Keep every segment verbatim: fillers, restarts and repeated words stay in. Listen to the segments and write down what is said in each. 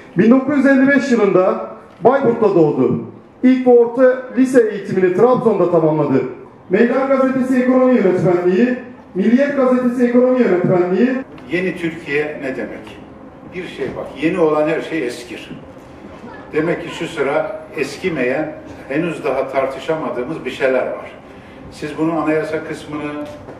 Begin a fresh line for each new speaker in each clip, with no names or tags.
bin dokuz yüz elli beş yılında Bayburt'ta doğdu. İlk ve orta lise eğitimini Trabzon'da tamamladı. Meydan Gazetesi Ekonomi Yönetmenliği, Milliyet Gazetesi Ekonomi Yönetmenliği.
Yeni Türkiye ne demek? Bir şey bak, yeni olan her şey eskir. Demek ki şu sıra eskimeyen, henüz daha tartışamadığımız bir şeyler var. Siz bunun anayasa kısmını,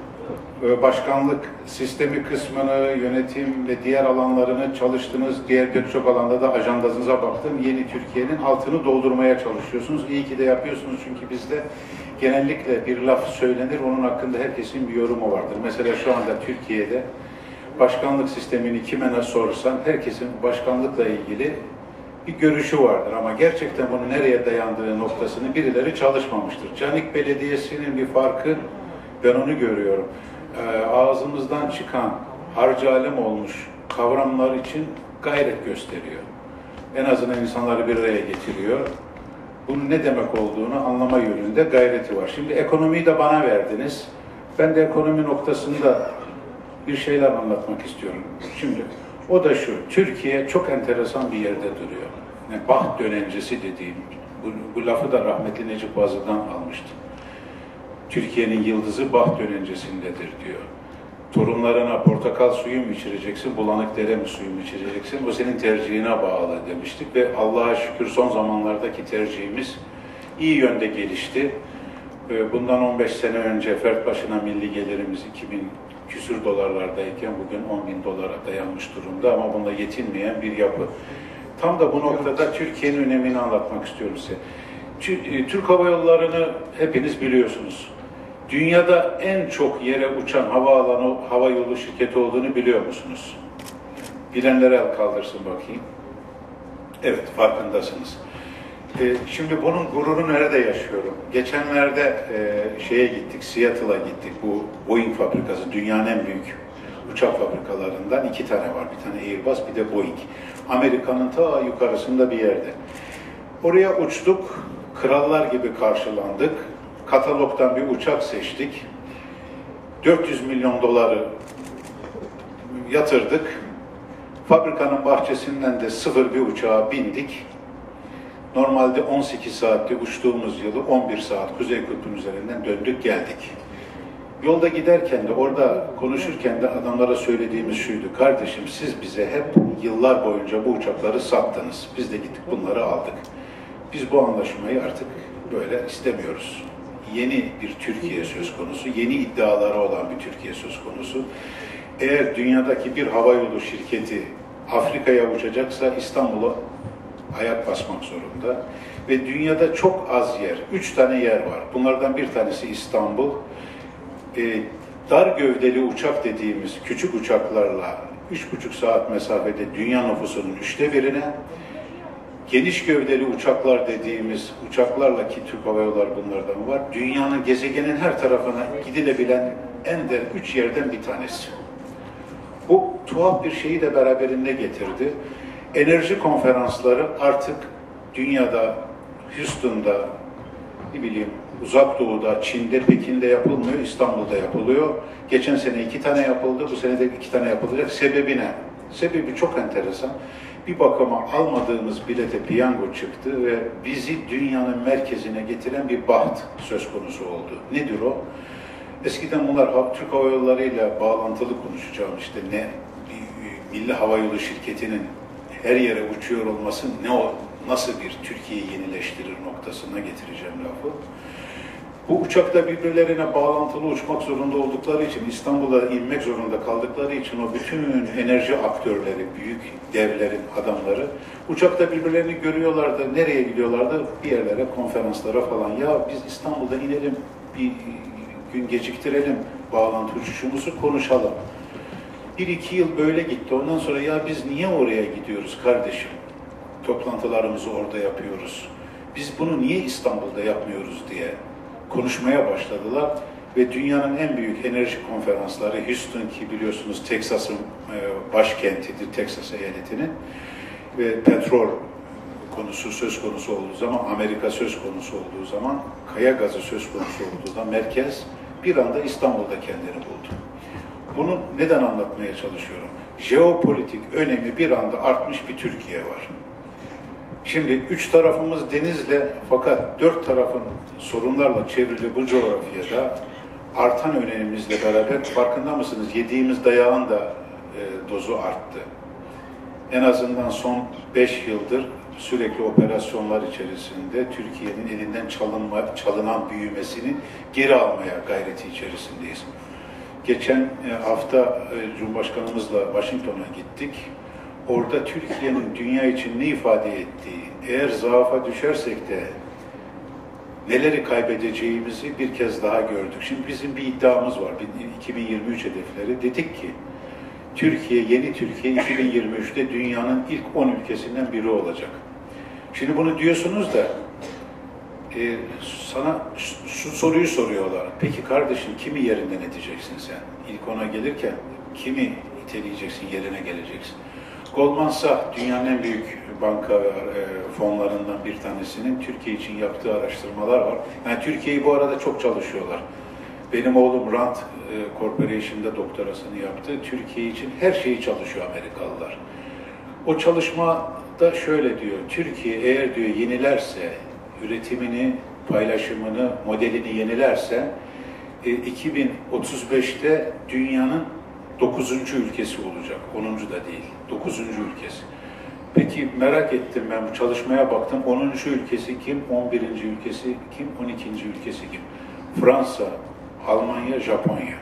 başkanlık sistemi kısmını, yönetim ve diğer alanlarını çalıştınız. Diğer birçok alanda da ajandanıza baktım. Yeni Türkiye'nin altını doldurmaya çalışıyorsunuz. İyi ki de yapıyorsunuz çünkü bizde genellikle bir laf söylenir, onun hakkında herkesin bir yorumu vardır. Mesela şu anda Türkiye'de başkanlık sistemini kime ne sorsan herkesin başkanlıkla ilgili bir görüşü vardır ama gerçekten bunu nereye dayandığı noktasını birileri çalışmamıştır. Canik Belediyesi'nin bir farkı, ben onu görüyorum. Ee, ağzımızdan çıkan harcı alem olmuş kavramlar için gayret gösteriyor. En azından insanları bir araya getiriyor. Bunun ne demek olduğunu anlama yönünde gayreti var. Şimdi ekonomiyi de bana verdiniz. Ben de ekonomi noktasında bir şeyler anlatmak istiyorum. Şimdi o da şu, Türkiye çok enteresan bir yerde duruyor. Yani baht dönencesi dediğim, bu, bu lafı da rahmetli Necip Fazıl'dan almıştım. Türkiye'nin yıldızı baht dönencesindedir diyor. Torunlarına portakal suyu mu içireceksin, bulanık dere mi suyu mu içireceksin, o senin tercihine bağlı demiştik ve Allah'a şükür son zamanlardaki tercihimiz iyi yönde gelişti. Bundan on beş sene önce fert başına milli gelirimiz iki bin küsür dolarlardayken bugün on bin dolara dayanmış durumda ama bununla yetinmeyen bir yapı. Tam da bu noktada Türkiye'nin önemini anlatmak istiyorum size. Türk Hava Yolları'nı hepiniz biliyorsunuz. Dünyada en çok yere uçan havaalanı, hava yolu şirketi olduğunu biliyor musunuz? Bilenlere el kaldırsın bakayım. Evet, farkındasınız. Ee, şimdi bunun gururunu nerede yaşıyorum? Geçenlerde e, şeye gittik, Seattle'a gittik. Bu Boeing fabrikası, dünyanın en büyük uçak fabrikalarından iki tane var. Bir tane Airbus, bir de Boeing. Amerika'nın ta yukarısında bir yerde. Oraya uçtuk, krallar gibi karşılandık. Katalogdan bir uçak seçtik. dört yüz milyon doları yatırdık. Fabrikanın bahçesinden de sıfır bir uçağa bindik. Normalde on sekiz saatte uçtuğumuz yılı on bir saat Kuzey Kutbu'nun üzerinden döndük geldik. Yolda giderken de orada konuşurken de adamlara söylediğimiz şuydu. Kardeşim siz bize hep yıllar boyunca bu uçakları sattınız. Biz de gittik bunları aldık. Biz bu anlaşmayı artık böyle istemiyoruz. Yeni bir Türkiye söz konusu, yeni iddiaları olan bir Türkiye söz konusu. Eğer dünyadaki bir havayolu şirketi Afrika'ya uçacaksa İstanbul'a ayak basmak zorunda. Ve dünyada çok az yer, üç tane yer var. Bunlardan bir tanesi İstanbul. Ee, dar gövdeli uçak dediğimiz küçük uçaklarla üç buçuk saat mesafede dünya nüfusunun üçte birine, geniş gövdeli uçaklar dediğimiz uçaklarla ki Türk Hava Yolları bunlardan var, dünyanın gezegenin her tarafına gidilebilen ender üç yerden bir tanesi. Bu tuhaf bir şeyi de beraberinde getirdi. Enerji konferansları artık dünyada, Houston'da, ne bileyim, Uzak Doğu'da, Çin'de, Pekin'de yapılmıyor, İstanbul'da yapılıyor. Geçen sene iki tane yapıldı, bu sene de iki tane yapılacak. Sebebi ne? Sebebi çok enteresan. Bir bakıma almadığımız bilete piyango çıktı ve bizi dünyanın merkezine getiren bir baht söz konusu oldu. Nedir o? Eskiden bunlar Türk Hava Yolları ile bağlantılı konuşacağım işte ne Milli Havayolu şirketinin her yere uçuyor olması ne o nasıl bir Türkiye'yi yenileştirir noktasına getireceğim lafı. Bu uçakta birbirlerine bağlantılı uçmak zorunda oldukları için, İstanbul'a inmek zorunda kaldıkları için o bütün enerji aktörleri, büyük devlerin adamları uçakta birbirlerini görüyorlardı. Nereye gidiyorlardı? Bir yerlere, konferanslara falan. Ya biz İstanbul'da inelim, bir gün geciktirelim, bağlantı uçuşumuzu konuşalım. Bir iki yıl böyle gitti. Ondan sonra ya biz niye oraya gidiyoruz kardeşim? Toplantılarımızı orada yapıyoruz. Biz bunu niye İstanbul'da yapmıyoruz diye konuşmaya başladılar ve dünyanın en büyük enerji konferansları Houston ki biliyorsunuz Teksas'ın başkentidir, Teksas eyaletinin ve petrol konusu söz konusu olduğu zaman, Amerika söz konusu olduğu zaman, kaya gazı söz konusu olduğu zaman merkez bir anda İstanbul'da kendini buldu. Bunu neden anlatmaya çalışıyorum? jeopolitik önemi bir anda artmış bir Türkiye var. Şimdi üç tarafımız denizle fakat dört tarafın sorunlarla çevrili bu coğrafyada artan önemimizle beraber farkında mısınız? Yediğimiz dayağın da e, dozu arttı. En azından son beş yıldır sürekli operasyonlar içerisinde Türkiye'nin elinden çalınma, çalınan büyümesini geri almaya gayreti içerisindeyiz. Geçen hafta Cumhurbaşkanımızla Washington'a gittik. Orada Türkiye'nin dünya için ne ifade ettiği, eğer zaafa düşersek de neleri kaybedeceğimizi bir kez daha gördük. Şimdi bizim bir iddiamız var, iki bin yirmi üç hedefleri. Dedik ki, Türkiye, yeni Türkiye iki bin yirmi üçte dünyanın ilk on ülkesinden biri olacak. Şimdi bunu diyorsunuz da, e, sana şu soruyu soruyorlar. Peki kardeşim, kimi yerinden edeceksin sen? İlk ona gelirken kimi iteleyeceksin, yerine geleceksin? Goldman Sachs, dünyanın en büyük banka ve fonlarından bir tanesinin Türkiye için yaptığı araştırmalar var. Yani Türkiye'yi bu arada çok çalışıyorlar. Benim oğlum Rand Corporation'da doktorasını yaptı. Türkiye için her şeyi çalışıyor Amerikalılar. O çalışmada şöyle diyor, Türkiye eğer diyor yenilerse, üretimini, paylaşımını, modelini yenilerse, iki bin otuz beşte dünyanın dokuzuncu ülkesi olacak, onuncu da değil, dokuzuncu ülkesi. Peki merak ettim, ben bu çalışmaya baktım, onuncu ülkesi kim, on birinci ülkesi kim, on ikinci ülkesi kim? Fransa, Almanya, Japonya.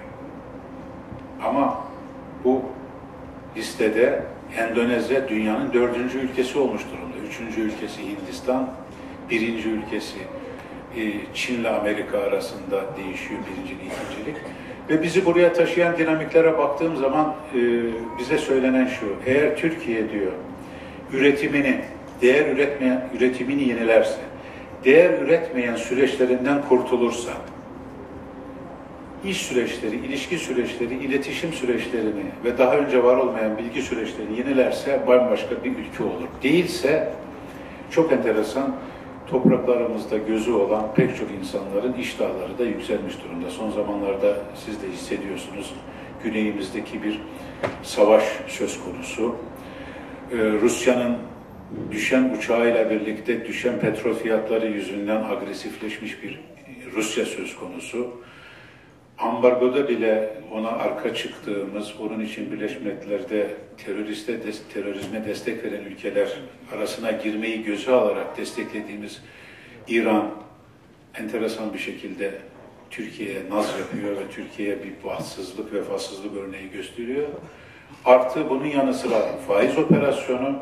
Ama bu listede Endonezya dünyanın dördüncü ülkesi olmuş durumda. Üçüncü ülkesi Hindistan, birinci ülkesi Çin'le Amerika arasında değişiyor birincilik, ikincilik. Ve bizi buraya taşıyan dinamiklere baktığım zaman e, bize söylenen şu, eğer Türkiye diyor, üretimini, değer üretmeyen, üretimini yenilerse, değer üretmeyen süreçlerinden kurtulursa, iş süreçleri, ilişki süreçleri, iletişim süreçlerini ve daha önce var olmayan bilgi süreçlerini yenilerse bambaşka bir ülke olur. Değilse, çok enteresan, topraklarımızda gözü olan pek çok insanların iştahları da yükselmiş durumda. Son zamanlarda siz de hissediyorsunuz, güneyimizdeki bir savaş söz konusu. Ee, Rusya'nın düşen uçağıyla birlikte düşen petrol fiyatları yüzünden agresifleşmiş bir Rusya söz konusu. Ambargoda bile ona arka çıktığımız, onun için Birleşmiş Milletler'de teröriste, terörizme destek veren ülkeler arasına girmeyi göze alarak desteklediğimiz İran enteresan bir şekilde Türkiye'ye naz yapıyor ve Türkiye'ye bir bahtsızlık, vefasızlık örneği gösteriyor. Artı bunun yanı sıra faiz operasyonu,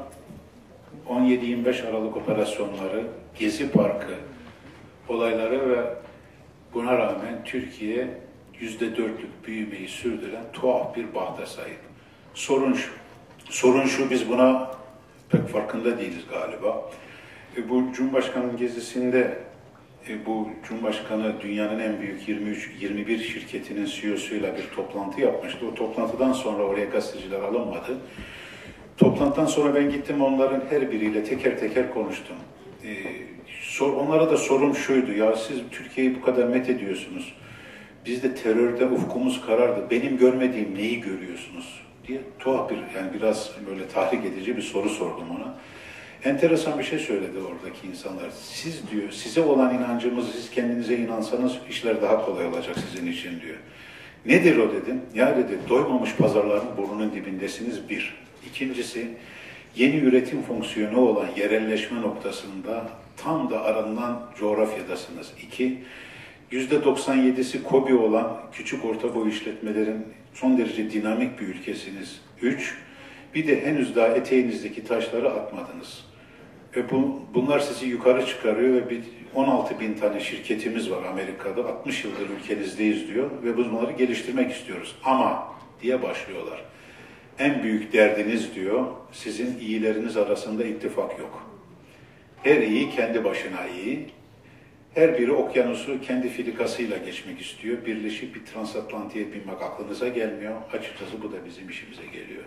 on yedi yirmi beş Aralık operasyonları, Gezi Parkı olayları ve buna rağmen Türkiye yüzde dörtlük büyümeyi sürdüren tuhaf bir bahta sahip. Sorun şu, sorun şu biz buna pek farkında değiliz galiba. E, bu Cumhurbaşkanı'nın gezisinde e, bu Cumhurbaşkanı dünyanın en büyük yirmi üç yirmi bir şirketinin C E O'suyla bir toplantı yapmıştı. O toplantıdan sonra oraya gazeteciler alınmadı. Toplantıdan sonra ben gittim, onların her biriyle teker teker konuştum. E, sor, onlara da sorum şuydu, ya siz Türkiye'yi bu kadar met ediyorsunuz. Biz de terörde ufkumuz karardı. Benim görmediğim neyi görüyorsunuz diye tuhaf bir, yani biraz böyle tahrik edici bir soru sordum ona. Enteresan bir şey söyledi oradaki insanlar. Siz diyor, size olan inancımız, siz kendinize inansanız işler daha kolay olacak sizin için diyor. Nedir o dedim. Ya dedi, doymamış pazarların burnunun dibindesiniz bir. İkincisi, yeni üretim fonksiyonu olan yerelleşme noktasında tam da aranılan coğrafyadasınız. İki, yüzde doksan yedisi KOBİ olan küçük orta boy işletmelerin son derece dinamik bir ülkesiniz. Üç, bir de henüz daha eteğinizdeki taşları atmadınız. Ve bu, bunlar sizi yukarı çıkarıyor ve bir on altı bin tane şirketimiz var Amerika'da. altmış yıldır ülkenizdeyiz diyor ve bunları geliştirmek istiyoruz. Ama diye başlıyorlar. En büyük derdiniz diyor, sizin iyileriniz arasında ittifak yok. Her iyi kendi başına iyi. Her biri okyanusu kendi filikasıyla geçmek istiyor. Birleşip bir transatlantiye binmek aklınıza gelmiyor. Açıkçası bu da bizim işimize geliyor.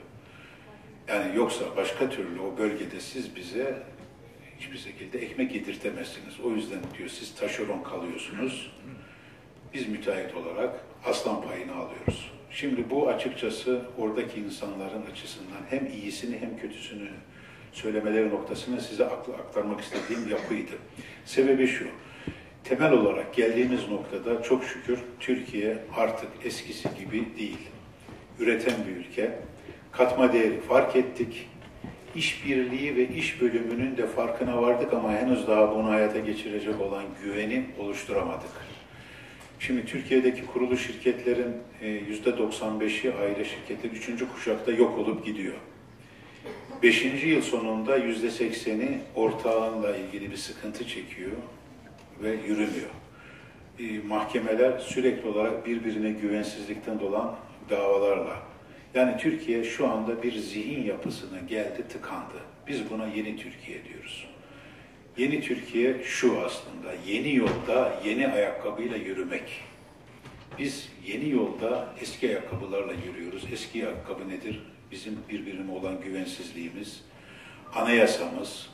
Yani yoksa başka türlü o bölgede siz bize hiçbir şekilde ekmek yedirtemezsiniz. O yüzden diyor siz taşeron kalıyorsunuz. Biz müteahhit olarak aslan payını alıyoruz. Şimdi bu açıkçası oradaki insanların açısından hem iyisini hem kötüsünü söylemeleri noktasında size aktarmak istediğim yapıydı. Sebebi şu, temel olarak geldiğimiz noktada çok şükür Türkiye artık eskisi gibi değil. Üreten bir ülke, katma değeri fark ettik, işbirliği ve iş bölümünün de farkına vardık ama henüz daha bunu hayata geçirecek olan güveni oluşturamadık. Şimdi Türkiye'deki kurulu şirketlerin yüzde doksan beşi aile şirketleri üçüncü kuşakta yok olup gidiyor. Beşinci yıl sonunda yüzde sekseni ortağınla ilgili bir sıkıntı çekiyor ve yürümüyor. Mahkemeler sürekli olarak birbirine güvensizlikten dolan davalarla. Yani Türkiye şu anda bir zihin yapısına geldi, tıkandı. Biz buna yeni Türkiye diyoruz. Yeni Türkiye şu aslında, yeni yolda yeni ayakkabıyla yürümek. Biz yeni yolda eski ayakkabılarla yürüyoruz. Eski ayakkabı nedir? Bizim birbirine olan güvensizliğimiz, anayasamız,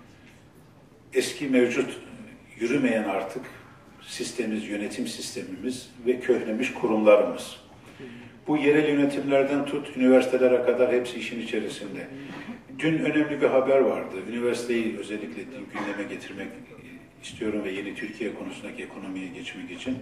eski mevcut yürümeyen artık sistemimiz, yönetim sistemimiz ve köhnemiş kurumlarımız. Bu yerel yönetimlerden tut, üniversitelere kadar hepsi işin içerisinde. Dün önemli bir haber vardı. Üniversiteyi özellikle gündeme getirmek istiyorum ve yeni Türkiye konusundaki ekonomiye geçmek için.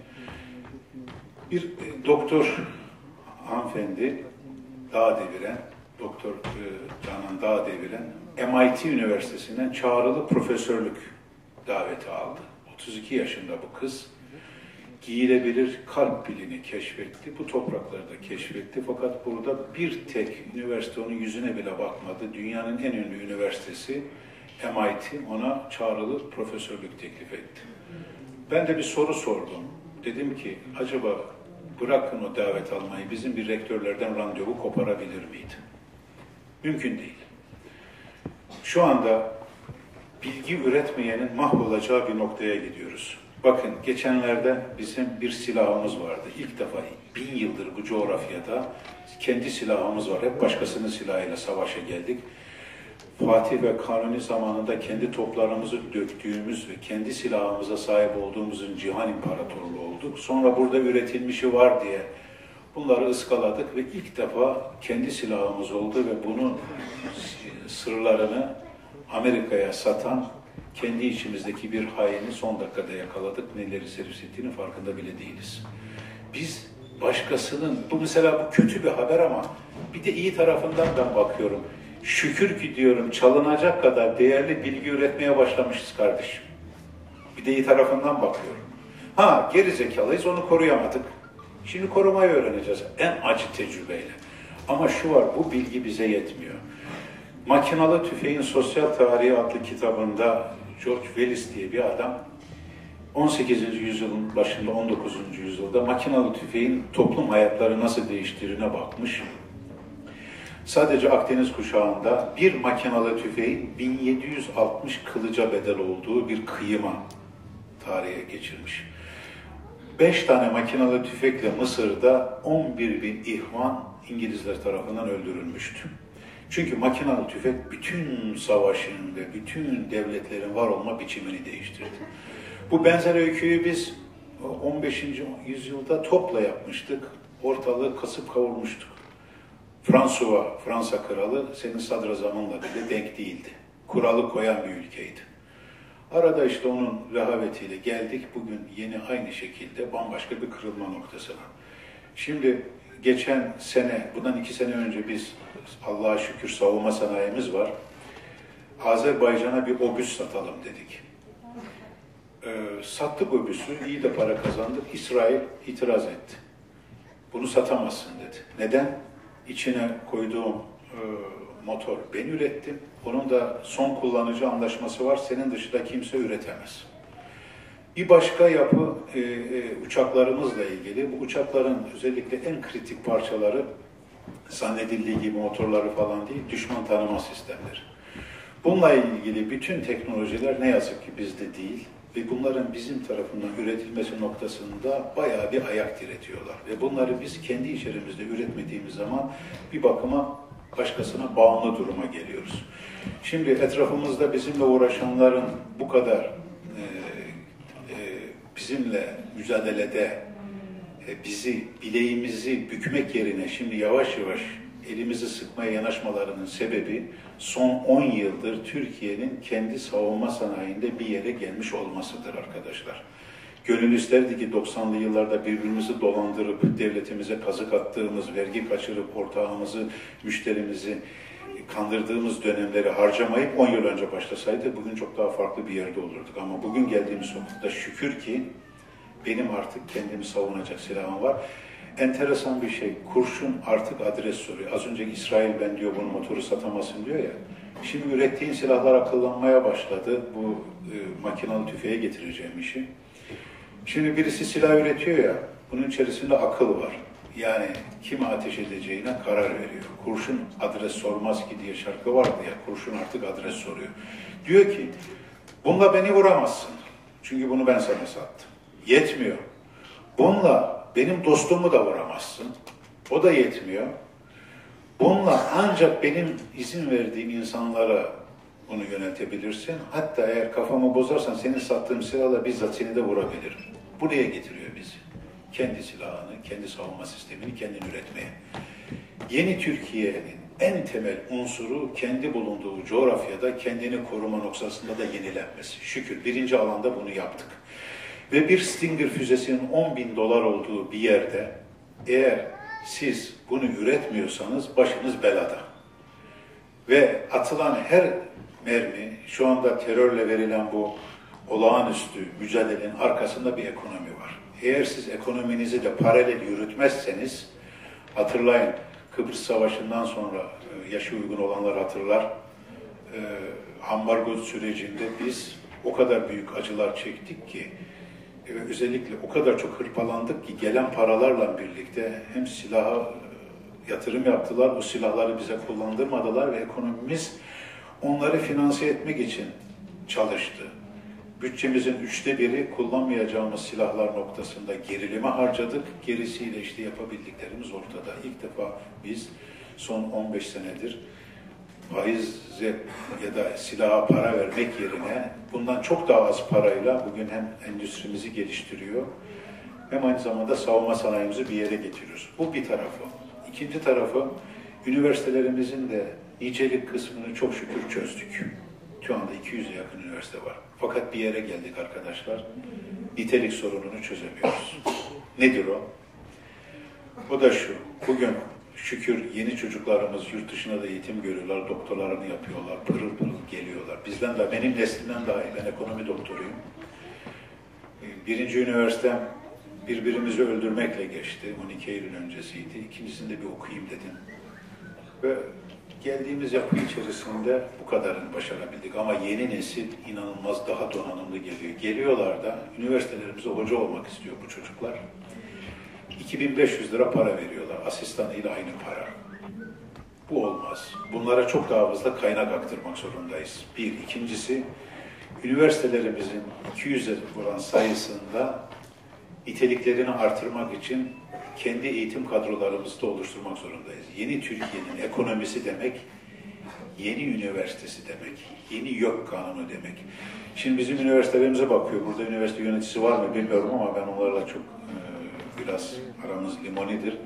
Bir e, doktor hanımefendi, Dağ deviren, Doktor e, Canan Dağ deviren, M I T Üniversitesi'nden çağrılı profesörlük daveti aldı. otuz iki yaşında bu kız. Giyilebilir kalp pilini keşfetti, bu topraklarda keşfetti. Fakat burada bir tek üniversite onun yüzüne bile bakmadı. Dünyanın en ünlü üniversitesi M I T ona çağrılı profesörlük teklif etti. Ben de bir soru sordum. Dedim ki acaba bırakın o davet almayı, bizim bir rektörlerden randevu koparabilir miydi? Mümkün değil. Şu anda bilgi üretmeyenin mahvolacağı bir noktaya gidiyoruz. Bakın geçenlerde bizim bir silahımız vardı. İlk defa bin yıldır bu coğrafyada kendi silahımız var. Hep başkasının silahıyla savaşa geldik. Fatih ve Kanuni zamanında kendi toplarımızı döktüğümüz ve kendi silahımıza sahip olduğumuzun cihan imparatorluğu olduk. Sonra burada üretilmişi var diye bunları ıskaladık ve ilk defa kendi silahımız oldu ve bunun sırlarını Amerika'ya satan kendi içimizdeki bir haini son dakikada yakaladık. Neleri servis ettiğinin farkında bile değiliz. Biz başkasının, bu mesela bu kötü bir haber ama bir de iyi tarafından ben bakıyorum. Şükür ki diyorum çalınacak kadar değerli bilgi üretmeye başlamışız kardeşim. Bir de iyi tarafından bakıyorum. Ha gerizekalıyız, onu koruyamadık. Şimdi korumayı öğreneceğiz en acı tecrübeyle. Ama şu var, bu bilgi bize yetmiyor. Makinalı Tüfeğin Sosyal Tarihi adlı kitabında George Willis diye bir adam on sekizinci yüzyılın başında on dokuzuncu yüzyılda makinalı tüfeğin toplum hayatları nasıl değiştiğine bakmış. Sadece Akdeniz kuşağında bir makinalı tüfeğin bin yedi yüz altmış kılıca bedel olduğu bir kıyıma tarihe geçirmiş. Beş tane makinalı tüfekle Mısır'da on bir bin ihvan İngilizler tarafından öldürülmüştü. Çünkü makinalı tüfek bütün savaşın ve bütün devletlerin var olma biçimini değiştirdi. Bu benzer öyküyü biz on beşinci yüzyılda topla yapmıştık. Ortalığı kasıp kavurmuştuk. François, Fransa kralı senin sadrazamınla bile denk değildi. Kuralı koyan bir ülkeydi. Arada işte onun rehavetiyle geldik. Bugün yeni aynı şekilde bambaşka bir kırılma noktasına. Şimdi geçen sene, bundan iki sene önce biz Allah'a şükür savunma sanayimiz var. Azerbaycan'a bir obüs satalım dedik. Ee, sattık obüsü, iyi de para kazandık. İsrail itiraz etti. Bunu satamazsın dedi. Neden? İçine koyduğum e, motor ben ürettim. Onun da son kullanıcı anlaşması var. Senin dışında kimse üretemez. Bir başka yapı e, e, uçaklarımızla ilgili. Bu uçakların özellikle en kritik parçaları zannedildiği gibi motorları falan değil, düşman tanıma sistemleri. Bununla ilgili bütün teknolojiler ne yazık ki bizde değil ve bunların bizim tarafından üretilmesi noktasında bayağı bir ayak diretiyorlar. Ve bunları biz kendi içerimizde üretmediğimiz zaman bir bakıma başkasına bağımlı duruma geliyoruz. Şimdi etrafımızda bizimle uğraşanların bu kadar e, e, bizimle mücadelede e, bizi, bileğimizi bükmek yerine şimdi yavaş yavaş elimizi sıkmaya yanaşmalarının sebebi son on yıldır Türkiye'nin kendi savunma sanayinde bir yere gelmiş olmasıdır arkadaşlar. Gönül isterdi ki doksanlı yıllarda birbirimizi dolandırıp devletimize kazık attığımız, vergi kaçırıp ortağımızı, müşterimizi kandırdığımız dönemleri harcamayıp on yıl önce başlasaydı bugün çok daha farklı bir yerde olurduk. Ama bugün geldiğimiz noktada şükür ki benim artık kendimi savunacak silahım var. Enteresan bir şey, kurşun artık adres soruyor. Az önce İsrail ben diyor bunu motoru satamasın diyor ya. Şimdi ürettiğin silahlar akıllanmaya başladı. Bu e, makinalı tüfeğe getireceğim işi. Şimdi birisi silah üretiyor ya, bunun içerisinde akıl var. Yani kime ateş edeceğine karar veriyor. Kurşun adres sormaz ki diye şarkı vardı ya, kurşun artık adres soruyor. Diyor ki, bununla beni vuramazsın. Çünkü bunu ben sana sattım. Yetmiyor. Bununla benim dostumu da vuramazsın. O da yetmiyor. Bununla ancak benim izin verdiğim insanlara bunu yönetebilirsin. Hatta eğer kafamı bozarsan senin sattığım silahla bizzat seni de vurabilirim. Buraya getiriyor bizi. Kendi silahını, kendi savunma sistemini kendin üretmeye. Yeni Türkiye'nin en temel unsuru kendi bulunduğu coğrafyada kendini koruma noktasında da yenilenmesi. Şükür birinci alanda bunu yaptık. Ve bir Stinger füzesinin on bin dolar olduğu bir yerde eğer siz bunu üretmiyorsanız başınız belada. Ve atılan her mermi, şu anda terörle verilen bu olağanüstü mücadelenin arkasında bir ekonomi var. Eğer siz ekonominizi de paralel yürütmezseniz, hatırlayın Kıbrıs Savaşı'ndan sonra yaşı uygun olanlar hatırlar, ambargo sürecinde biz o kadar büyük acılar çektik ki, özellikle o kadar çok hırpalandık ki gelen paralarla birlikte hem silaha yatırım yaptılar, o silahları bize kullandırmadılar ve ekonomimiz onları finanse etmek için çalıştı. Bütçemizin üçte biri kullanmayacağımız silahlar noktasında gerilime harcadık. Gerisiyle işte yapabildiklerimiz ortada. İlk defa biz son on beş senedir faize ya da silaha para vermek yerine bundan çok daha az parayla bugün hem endüstrimizi geliştiriyor hem aynı zamanda savunma sanayimizi bir yere getiriyoruz. Bu bir tarafı. İkinci tarafı, üniversitelerimizin de nicelik kısmını çok şükür çözdük. Şu anda iki yüze yakın üniversite var. Fakat bir yere geldik arkadaşlar, nitelik sorununu çözemiyoruz. Nedir o? O da şu, bugün şükür yeni çocuklarımız yurt dışına da eğitim görüyorlar, doktorlarını yapıyorlar, pırıl pırıl geliyorlar. Bizden de, benim neslimden dahil, ben ekonomi doktoruyum. Birinci üniversitem birbirimizi öldürmekle geçti, on iki Eylül öncesiydi. İkincisinde bir okuyayım dedim. Ve geldiğimiz yapı içerisinde bu kadarını başarabildik. Ama yeni nesil inanılmaz daha donanımlı geliyor. Geliyorlar da üniversitelerimize hoca olmak istiyor bu çocuklar. iki bin beş yüz lira para veriyorlar. Asistanıyla aynı para. Bu olmaz. Bunlara çok daha fazla kaynak aktarmak zorundayız. Bir. İkincisi, üniversitelerimizin iki yüze varan sayısında niteliklerini artırmak için kendi eğitim kadrolarımızı da oluşturmak zorundayız. Yeni Türkiye'nin ekonomisi demek, yeni üniversitesi demek, yeni YÖK kanunu demek. Şimdi bizim üniversitelerimize bakıyor. Burada üniversite yöneticisi var mı bilmiyorum ama ben onlarla çok e, biraz aramız limonidir.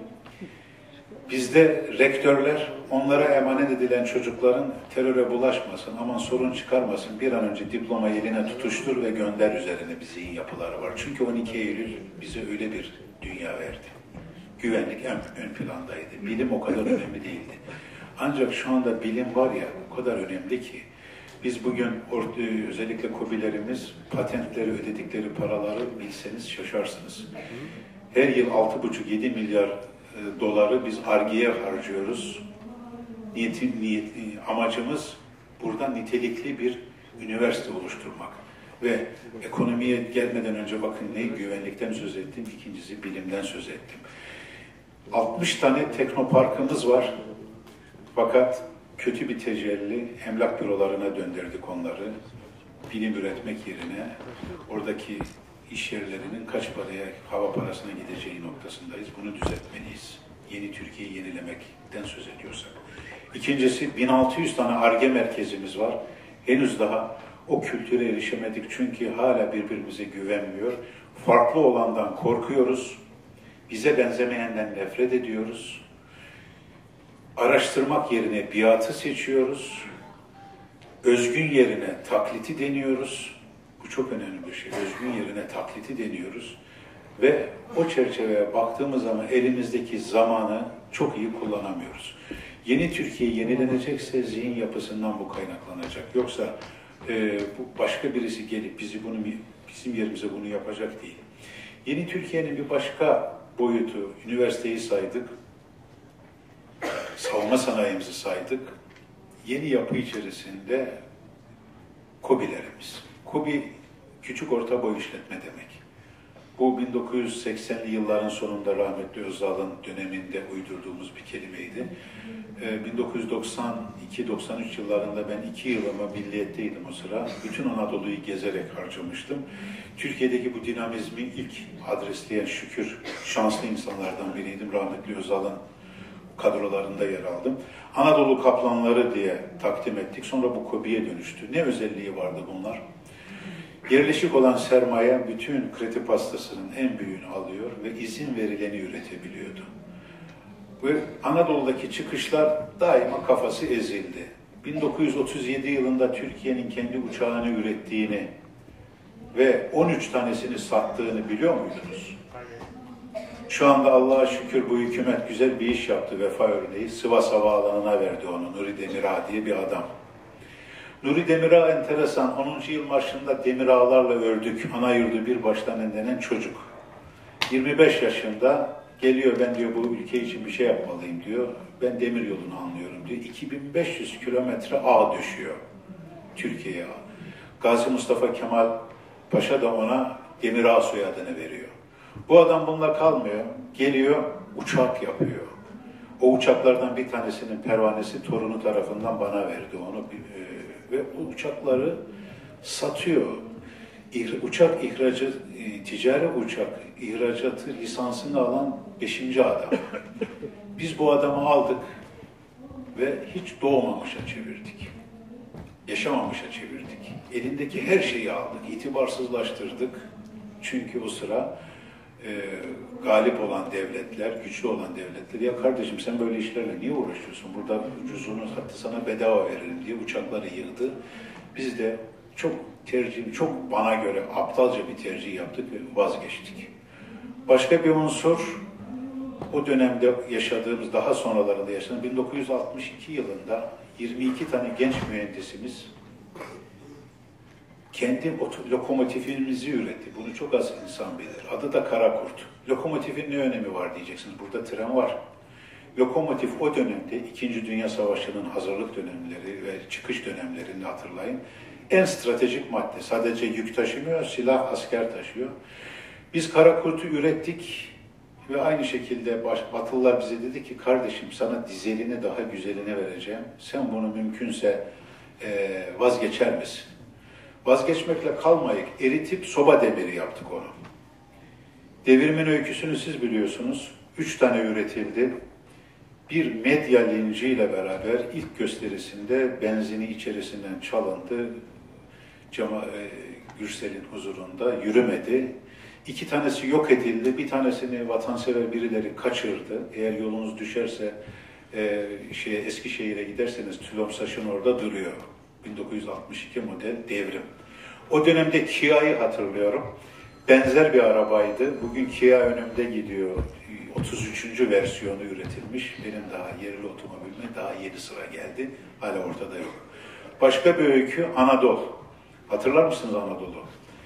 Bizde rektörler onlara emanet edilen çocukların teröre bulaşmasın, aman sorun çıkarmasın, bir an önce diploma eline tutuştur ve gönder üzerine bir zihin yapıları var. Çünkü on iki Eylül bize öyle bir dünya verdi. Güvenlik en ön plandaydı. Bilim o kadar önemli değildi. Ancak şu anda bilim var ya, o kadar önemli ki biz bugün özellikle KOBİ'lerimiz patentleri ödedikleri paraları bilseniz şaşarsınız. Her yıl altı buçuk yedi milyar doları biz Ar-Ge'ye harcıyoruz. Niyetin, niyet, amacımız buradan nitelikli bir üniversite oluşturmak. Ve ekonomiye gelmeden önce bakın ne güvenlikten söz ettim, ikincisi bilimden söz ettim. altmış tane teknoparkımız var. Fakat kötü bir tecelli, emlak bürolarına döndürdük onları. Bilim üretmek yerine oradaki iş yerlerinin kaç paraya, hava parasına gideceği noktasındayız. Bunu düzeltmeliyiz. Yeni Türkiye'yi yenilemekten söz ediyorsak. İkincisi, bin altı yüz tane Ar-Ge merkezimiz var. Henüz daha o kültüre erişemedik çünkü hala birbirimize güvenmiyor. Farklı olandan korkuyoruz. Bize benzemeyenden nefret ediyoruz. Araştırmak yerine biatı seçiyoruz. Özgün yerine takliti deniyoruz. Bu çok önemli bir şey. Özgün yerine takliti deniyoruz. Ve o çerçeveye baktığımız zaman elimizdeki zamanı çok iyi kullanamıyoruz. Yeni Türkiye yenilenecekse zihin yapısından bu kaynaklanacak. Yoksa e, bu başka birisi gelip bizi bunu bizim yerimize bunu yapacak değil. Yeni Türkiye'nin bir başka boyutu, üniversiteyi saydık, savunma sanayimizi saydık. Yeni yapı içerisinde KOBİ'lerimiz. KOBİ küçük orta boy işletme demek. Bu bin dokuz yüz seksenli yılların sonunda rahmetli Özal'ın döneminde uydurduğumuz bir kelimeydi. Ee, bin dokuz yüz doksan iki doksan üç yıllarında ben iki yılımı milliyetteydim o sıra. Bütün Anadolu'yu gezerek harcamıştım. Türkiye'deki bu dinamizmi ilk adresleyen şükür şanslı insanlardan biriydim. Rahmetli Özal'ın kadrolarında yer aldım. Anadolu Kaplanları diye takdim ettik. Sonra bu KOBİ'ye dönüştü. Ne özelliği vardı bunlar? Yerleşik olan sermaye bütün kredi pastasının en büyüğünü alıyor ve izin verileni üretebiliyordu. Ve Anadolu'daki çıkışlar daima kafası ezildi. bin dokuz yüz otuz yedi yılında Türkiye'nin kendi uçağını ürettiğini ve on üç tanesini sattığını biliyor muydunuz? Şu anda Allah'a şükür bu hükümet güzel bir iş yaptı, vefa örneği. Sivas Havaalanı'na verdi onu, Nuri Demirağ diye bir adam. Nuri Demirağ enteresan, onuncu yıl marşında Demirağlarla ördük, ana yurdu bir baştan denen çocuk. yirmi beş yaşında geliyor, ben diyor bu ülke için bir şey yapmalıyım diyor. Ben demir yolunu anlıyorum diyor. iki bin beş yüz kilometre ağ düşüyor Türkiye'ye. Gazi Mustafa Kemal Paşa da ona Demirağ soyadını veriyor. Bu adam bununla kalmıyor, geliyor uçak yapıyor. O uçaklardan bir tanesinin pervanesi torunu tarafından bana verdi onu. Ve o uçakları satıyor. Uçak ihracı, ticari uçak ihracatı lisansını alan beşinci adam. Biz bu adamı aldık ve hiç doğmamışa çevirdik. Yaşamamışa çevirdik. Elindeki her şeyi aldık, itibarsızlaştırdık. Çünkü o sıra e, galip olan devletler, güçlü olan devletler, ya kardeşim sen böyle işlerle niye uğraşıyorsun? Burada ucuzunu hatta sana bedava verelim diye uçakları yığdı. Biz de çok tercih, çok bana göre aptalca bir tercih yaptık ve vazgeçtik. Başka bir unsur, o dönemde yaşadığımız, daha sonralarında yaşadığımız bin dokuz yüz altmış iki yılında yirmi iki tane genç mühendisimiz kendi lokomotifimizi üretti. Bunu çok az insan bilir. Adı da Karakurt. Lokomotifin ne önemi var diyeceksiniz. Burada tren var. Lokomotif o dönemde İkinci Dünya Savaşı'nın hazırlık dönemleri ve çıkış dönemlerini hatırlayın. En stratejik madde. Sadece yük taşımıyor, silah, asker taşıyor. Biz Karakurt'u ürettik ve aynı şekilde Batılılar bize dedi ki kardeşim sana dizelini daha güzelini vereceğim. Sen bunu mümkünse e, vazgeçer misin? Vazgeçmekle kalmayıp eritip soba demiri yaptık onu. Devrimin öyküsünü siz biliyorsunuz. Üç tane üretildi. Bir medya linciyle beraber ilk gösterisinde benzini içerisinden çalındı. Cema, e, Gürsel'in huzurunda yürümedi. İki tanesi yok edildi. Bir tanesini vatansever birileri kaçırdı. Eğer yolunuz düşerse e, şeye, Eskişehir'e giderseniz Tülomsaş'ın orada duruyor. bin dokuz yüz altmış iki model devrim. O dönemde Kia'yı hatırlıyorum. Benzer bir arabaydı. Bugün Kia önümde gidiyor. otuz üçüncü versiyonu üretilmiş. Benim daha yerli otomobilime daha yedi sıra geldi. Hala ortada yok. Başka bir öykü Anadolu. Hatırlar mısınız Anadolu?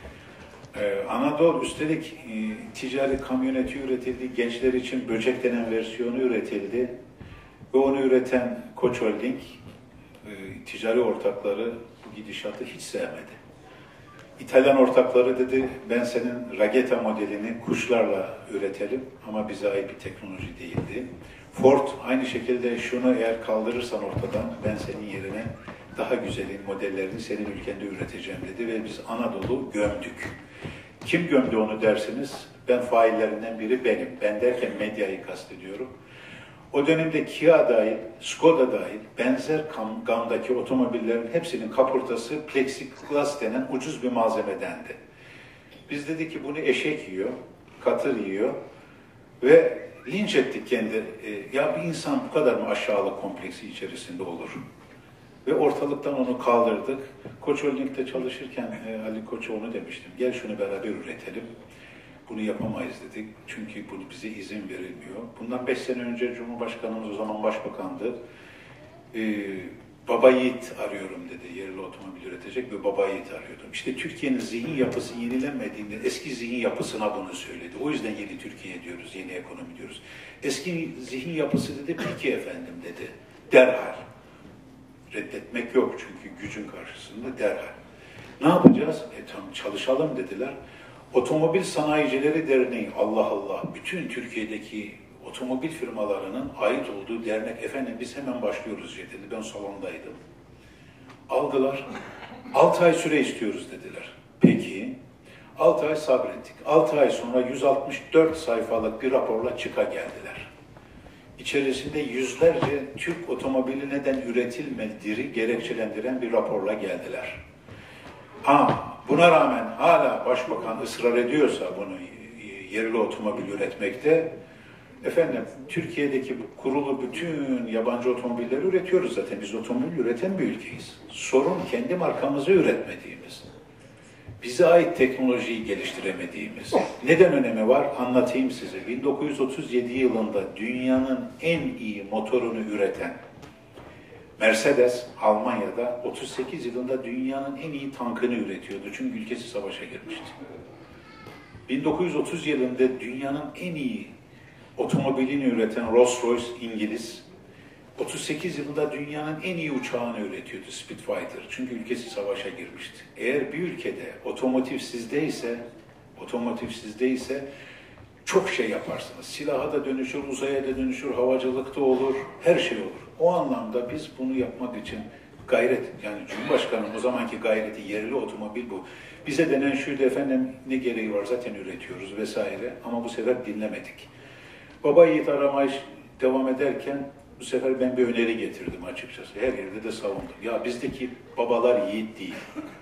Ee, Anadolu üstelik e, ticari kamyoneti üretildi. Gençler için böcek denen versiyonu üretildi. Ve onu üreten Koç Holding e, ticari ortakları bu gidişatı hiç sevmedi. İtalyan ortakları dedi, ben senin Rageta modelini kuşlarla üretelim ama bize ait bir teknoloji değildi. Ford aynı şekilde şunu eğer kaldırırsan ortadan ben senin yerine daha güzelin modellerini senin ülkende üreteceğim dedi ve biz Anadolu gömdük. Kim gömdü onu dersiniz? Ben faillerinden biri benim. Ben derken medyayı kastediyorum. O dönemde Kia dahil, Skoda dahil benzer gamdaki otomobillerin hepsinin kaportası plexiglas denen ucuz bir malzemedendi. Biz dedik ki bunu eşek yiyor, katır yiyor. Ve linç ettik kendi. E, ya bir insan bu kadar mı aşağılık kompleksi içerisinde olur? Ve ortalıktan onu kaldırdık. Koç Holding'de çalışırken e, Ali Koç'a onu demiştim. Gel şunu beraber üretelim. Bunu yapamayız dedik. Çünkü bunu bize izin verilmiyor. Bundan beş sene önce Cumhurbaşkanımız o zaman başbakandı. Ee, Baba Yiğit arıyorum dedi. Yerli otomobil üretecek ve Baba Yiğit arıyordum. İşte Türkiye'nin zihin yapısı yenilenmediğinde eski zihin yapısına bunu söyledi. O yüzden yeni Türkiye diyoruz, yeni ekonomi diyoruz. Eski zihin yapısı dedi, peki efendim dedi. Derhal. Reddetmek yok çünkü gücün karşısında derhal. Ne yapacağız? E tamam çalışalım dediler. Otomobil Sanayicileri Derneği, Allah Allah, bütün Türkiye'deki otomobil firmalarının ait olduğu dernek, efendim biz hemen başlıyoruz dedi. Ben salondaydım. Aldılar. altı ay süre istiyoruz dediler. Peki. altı ay sabrettik. altı ay sonra yüz altmış dört sayfalık bir raporla çıka geldiler. İçerisinde yüzlerce Türk otomobili neden üretilmediğini gerekçelendiren bir raporla geldiler. Ha, buna rağmen hala başbakan ısrar ediyorsa bunu yerli otomobil üretmekte, efendim Türkiye'deki kurulu bütün yabancı otomobilleri üretiyoruz zaten. Biz otomobil üreten bir ülkeyiz. Sorun kendi markamızı üretmediğimiz. Bize ait teknolojiyi geliştiremediğimiz. Neden önemi var? Anlatayım size. bin dokuz yüz otuz yedi yılında dünyanın en iyi motorunu üreten Mercedes, Almanya'da otuz sekiz yılında dünyanın en iyi tankını üretiyordu. Çünkü ülkesi savaşa girmişti. bin dokuz yüz otuz yılında dünyanın en iyi otomobilini üreten Rolls-Royce İngiliz, otuz sekiz yılında dünyanın en iyi uçağını üretiyordu, Spitfire. Çünkü ülkesi savaşa girmişti. Eğer bir ülkede otomotiv sizdeyse, otomotiv sizdeyse çok şey yaparsınız. Silaha da dönüşür, uzaya da dönüşür, havacılıkta olur, her şey olur. O anlamda biz bunu yapmak için gayret, yani Cumhurbaşkanı'nın o zamanki gayreti, yerli otomobil bu. Bize denen şuydu, efendim ne gereği var, zaten üretiyoruz vesaire, ama bu sefer dinlemedik. Baba Yiğit aramaya devam ederken bu sefer ben bir öneri getirdim açıkçası. Her yerde de savundum. Ya bizdeki babalar yiğit değil.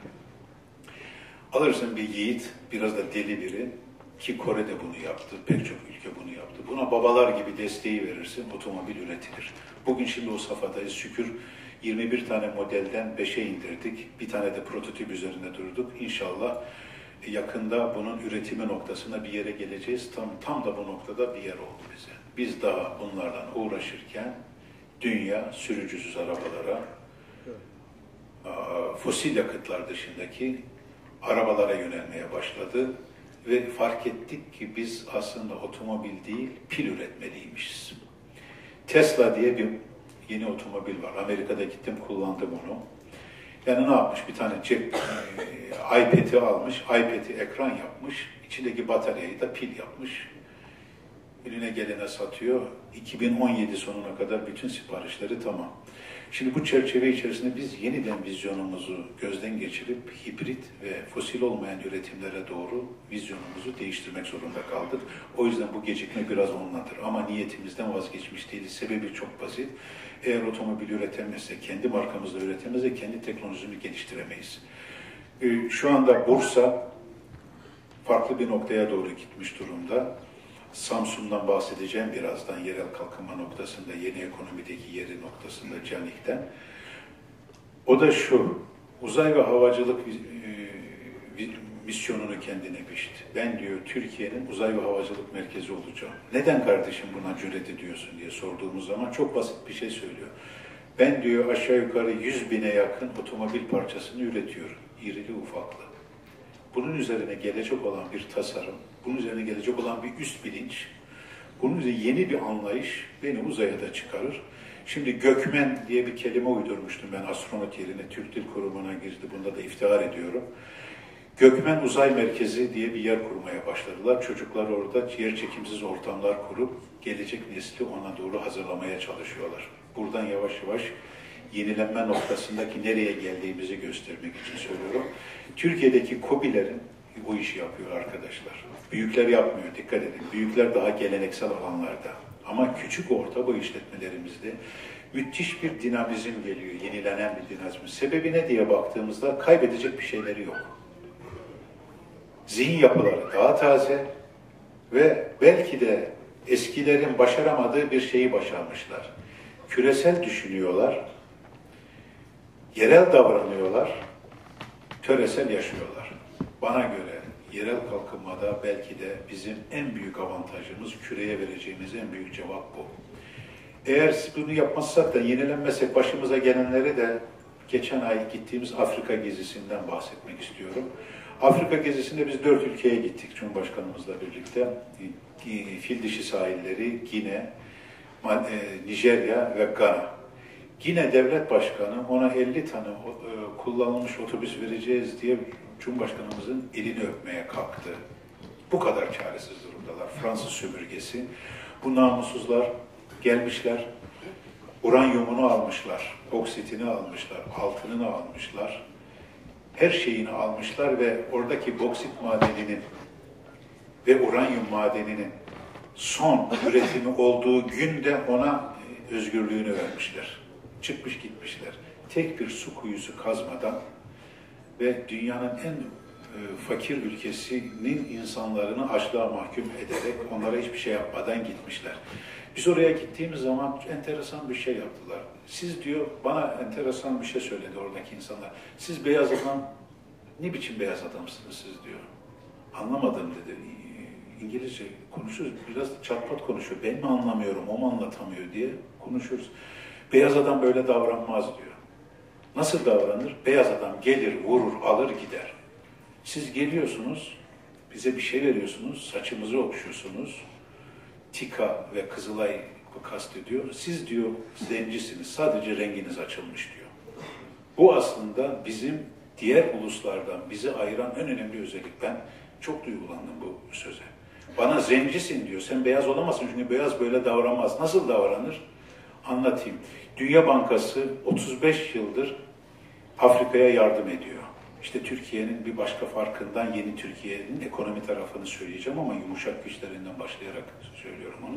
Alırsın bir yiğit, biraz da deli biri, ki Kore'de bunu yaptı, pek çok ülke bunu yaptı. Buna babalar gibi desteği verirsin, otomobil üretilir. Bugün şimdi o safhadayız şükür. yirmi bir tane modelden beşe indirdik. Bir tane de prototip üzerinde durduk. İnşallah yakında bunun üretimi noktasına bir yere geleceğiz. Tam, tam da bu noktada bir yer oldu bize. Biz daha bunlarla uğraşırken dünya sürücüsüz arabalara, fosil yakıtlar dışındaki arabalara yönelmeye başladı. Ve fark ettik ki biz aslında otomobil değil, pil üretmeliymişiz. Tesla diye bir yeni otomobil var. Amerika'da gittim, kullandım onu. Yani ne yapmış? Bir tane cep, e, iPad'i almış, iPad'i ekran yapmış, içindeki bataryayı da pil yapmış. Eline gelene satıyor. iki bin on yedi sonuna kadar bütün siparişleri tamam. Şimdi bu çerçeve içerisinde biz yeniden vizyonumuzu gözden geçirip hibrit ve fosil olmayan üretimlere doğru vizyonumuzu değiştirmek zorunda kaldık. O yüzden bu gecikme biraz ondandır. Ama niyetimizden vazgeçmiş değiliz. Sebebi çok basit. Eğer otomobil üretemezse, kendi markamızla üretemezse kendi teknolojimizi geliştiremeyiz. Şu anda Bursa farklı bir noktaya doğru gitmiş durumda. Samsun'dan bahsedeceğim birazdan, yerel kalkınma noktasında, yeni ekonomideki yeri noktasında, Canik'ten. O da şu, uzay ve havacılık misyonunu kendine biçti. Ben diyor, Türkiye'nin uzay ve havacılık merkezi olacağım. Neden kardeşim buna cüret ediyorsun diye sorduğumuz zaman çok basit bir şey söylüyor. Ben diyor aşağı yukarı yüz bine yakın otomobil parçasını üretiyorum, irili ufaklı. Bunun üzerine gelecek olan bir tasarım, bunun üzerine gelecek olan bir üst bilinç, bunun üzerine yeni bir anlayış beni uzaya da çıkarır. Şimdi gökmen diye bir kelime uydurmuştum ben astronot yerine, Türk Dil Kurumu'na girdi, bunda da iftihar ediyorum. Gökmen Uzay Merkezi diye bir yer kurmaya başladılar. Çocuklar orada yer çekimsiz ortamlar kurup gelecek nesli ona doğru hazırlamaya çalışıyorlar. Buradan yavaş yavaş yenilenme noktasındaki nereye geldiğimizi göstermek için söylüyorum. Türkiye'deki KOBİ'lerin bu işi yapıyor arkadaşlar. Büyükler yapmıyor, dikkat edin. Büyükler daha geleneksel alanlarda. Ama küçük orta boy işletmelerimizde müthiş bir dinamizm geliyor, yenilenen bir dinamizm. Sebebi ne diye baktığımızda kaybedecek bir şeyleri yok. Zihin yapıları daha taze ve belki de Eskilerin başaramadığı bir şeyi başarmışlar. Küresel düşünüyorlar, yerel davranıyorlar, töresel yaşıyorlar. Bana göre yerel kalkınmada belki de bizim en büyük avantajımız, küreye vereceğimiz en büyük cevap bu. Eğer bunu yapmazsak da, yenilenmezsek başımıza gelenleri de geçen ay gittiğimiz Afrika gezisinden bahsetmek istiyorum. Afrika gezisinde biz dört ülkeye gittik Cumhurbaşkanımızla birlikte. Fil dişi sahilleri, Gine, Nijerya ve Gana. Gine devlet başkanı ona elli tane kullanılmış otobüs vereceğiz diye Cumhurbaşkanımızın elini öpmeye kalktı. Bu kadar çaresiz durumdalar. Fransız sömürgesi. Bu namussuzlar gelmişler, uranyumunu almışlar, oksitini almışlar, altınını almışlar, her şeyini almışlar ve oradaki boksit madeninin ve uranyum madeninin son üretimi olduğu günde ona özgürlüğünü vermişler. Çıkmış gitmişler. Tek bir su kuyusu kazmadan ve dünyanın en fakir ülkesinin insanlarını açlığa mahkum ederek onlara hiçbir şey yapmadan gitmişler. Biz oraya gittiğimiz zaman enteresan bir şey yaptılar. Siz diyor, bana enteresan bir şey söyledi oradaki insanlar. Siz beyaz adam, ne biçim beyaz adamsınız siz diyor. Anlamadım dedi. İngilizce konuşuyoruz, biraz çarpat konuşuyor. Ben mi anlamıyorum, o mu anlatamıyor diye konuşuyoruz. Beyaz adam böyle davranmaz diyor. Nasıl davranır? Beyaz adam gelir, vurur, alır gider. Siz geliyorsunuz, bize bir şey veriyorsunuz, saçımızı okşuyorsunuz. Tika ve Kızılay kastediyor. Siz diyor zencisiniz, sadece renginiz açılmış diyor. Bu aslında bizim diğer uluslardan bizi ayıran en önemli özellik. Ben çok duygulandım bu söze. Bana zencisin diyor, sen beyaz olamazsın çünkü beyaz böyle davranmaz. Nasıl davranır? Anlatayım. Dünya Bankası otuz beş yıldır Afrika'ya yardım ediyor. İşte Türkiye'nin bir başka farkından, yeni Türkiye'nin ekonomi tarafını söyleyeceğim ama yumuşak güçlerinden başlayarak söylüyorum onu.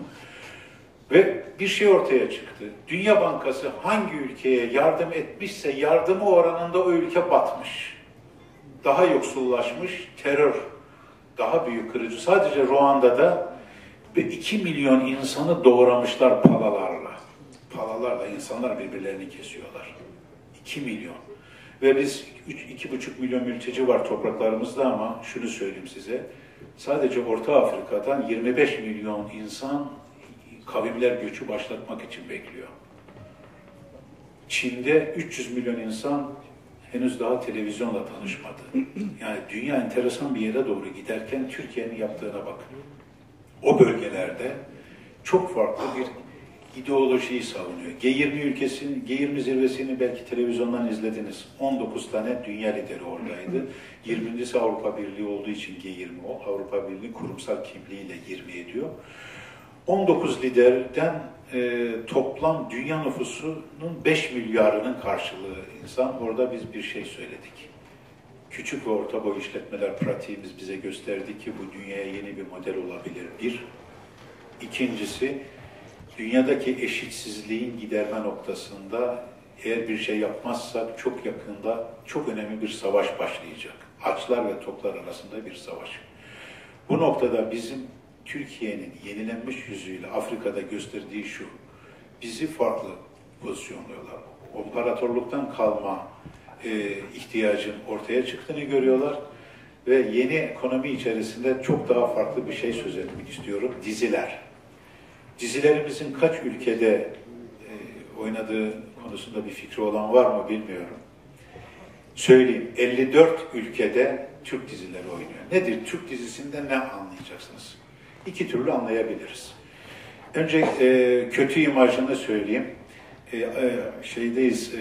Ve bir şey ortaya çıktı. Dünya Bankası hangi ülkeye yardım etmişse yardımı oranında o ülke batmış. Daha yoksullaşmış, terör daha büyük kırıcı. Sadece Ruanda'da iki milyon insanı doğramışlar palalarla. Palalarla insanlar birbirlerini kesiyorlar. iki milyon. Ve biz iki buçuk milyon mülteci var topraklarımızda ama şunu söyleyeyim size. Sadece Orta Afrika'dan yirmi beş milyon insan kavimler göçü başlatmak için bekliyor. Çin'de üç yüz milyon insan henüz daha televizyonla tanışmadı. Yani dünya enteresan bir yere doğru giderken Türkiye'nin yaptığına bakın. O bölgelerde çok farklı bir ideolojiyi savunuyor. G yirmi ülkesinin, G yirmi zirvesini belki televizyondan izlediniz. on dokuz tane dünya lideri oradaydı. yirmincisi Avrupa Birliği olduğu için G yirmi o. Avrupa Birliği kurumsal kimliğiyle yirmi ediyor. on dokuz liderden e, toplam dünya nüfusunun beş milyarının karşılığı insan. Orada biz bir şey söyledik. Küçük ve orta boy işletmeler pratiğimiz bize gösterdi ki bu dünyaya yeni bir model olabilir. Bir. İkincisi, dünyadaki eşitsizliğin giderme noktasında eğer bir şey yapmazsak çok yakında çok önemli bir savaş başlayacak. Açlar ve toklar arasında bir savaş. Bu noktada bizim Türkiye'nin yenilenmiş yüzüyle Afrika'da gösterdiği şu, bizi farklı pozisyonluyorlar. İmparatorluktan kalma e, ihtiyacın ortaya çıktığını görüyorlar ve yeni ekonomi içerisinde çok daha farklı bir şey söz etmek istiyorum. Diziler. Dizilerimizin kaç ülkede e, oynadığı konusunda bir fikri olan var mı bilmiyorum. Söyleyeyim, elli dört ülkede Türk dizileri oynuyor. Nedir? Türk dizisinde ne anlayacaksınız? İki türlü anlayabiliriz. Önce e, kötü imajını söyleyeyim. E, e, şeydeyiz, e,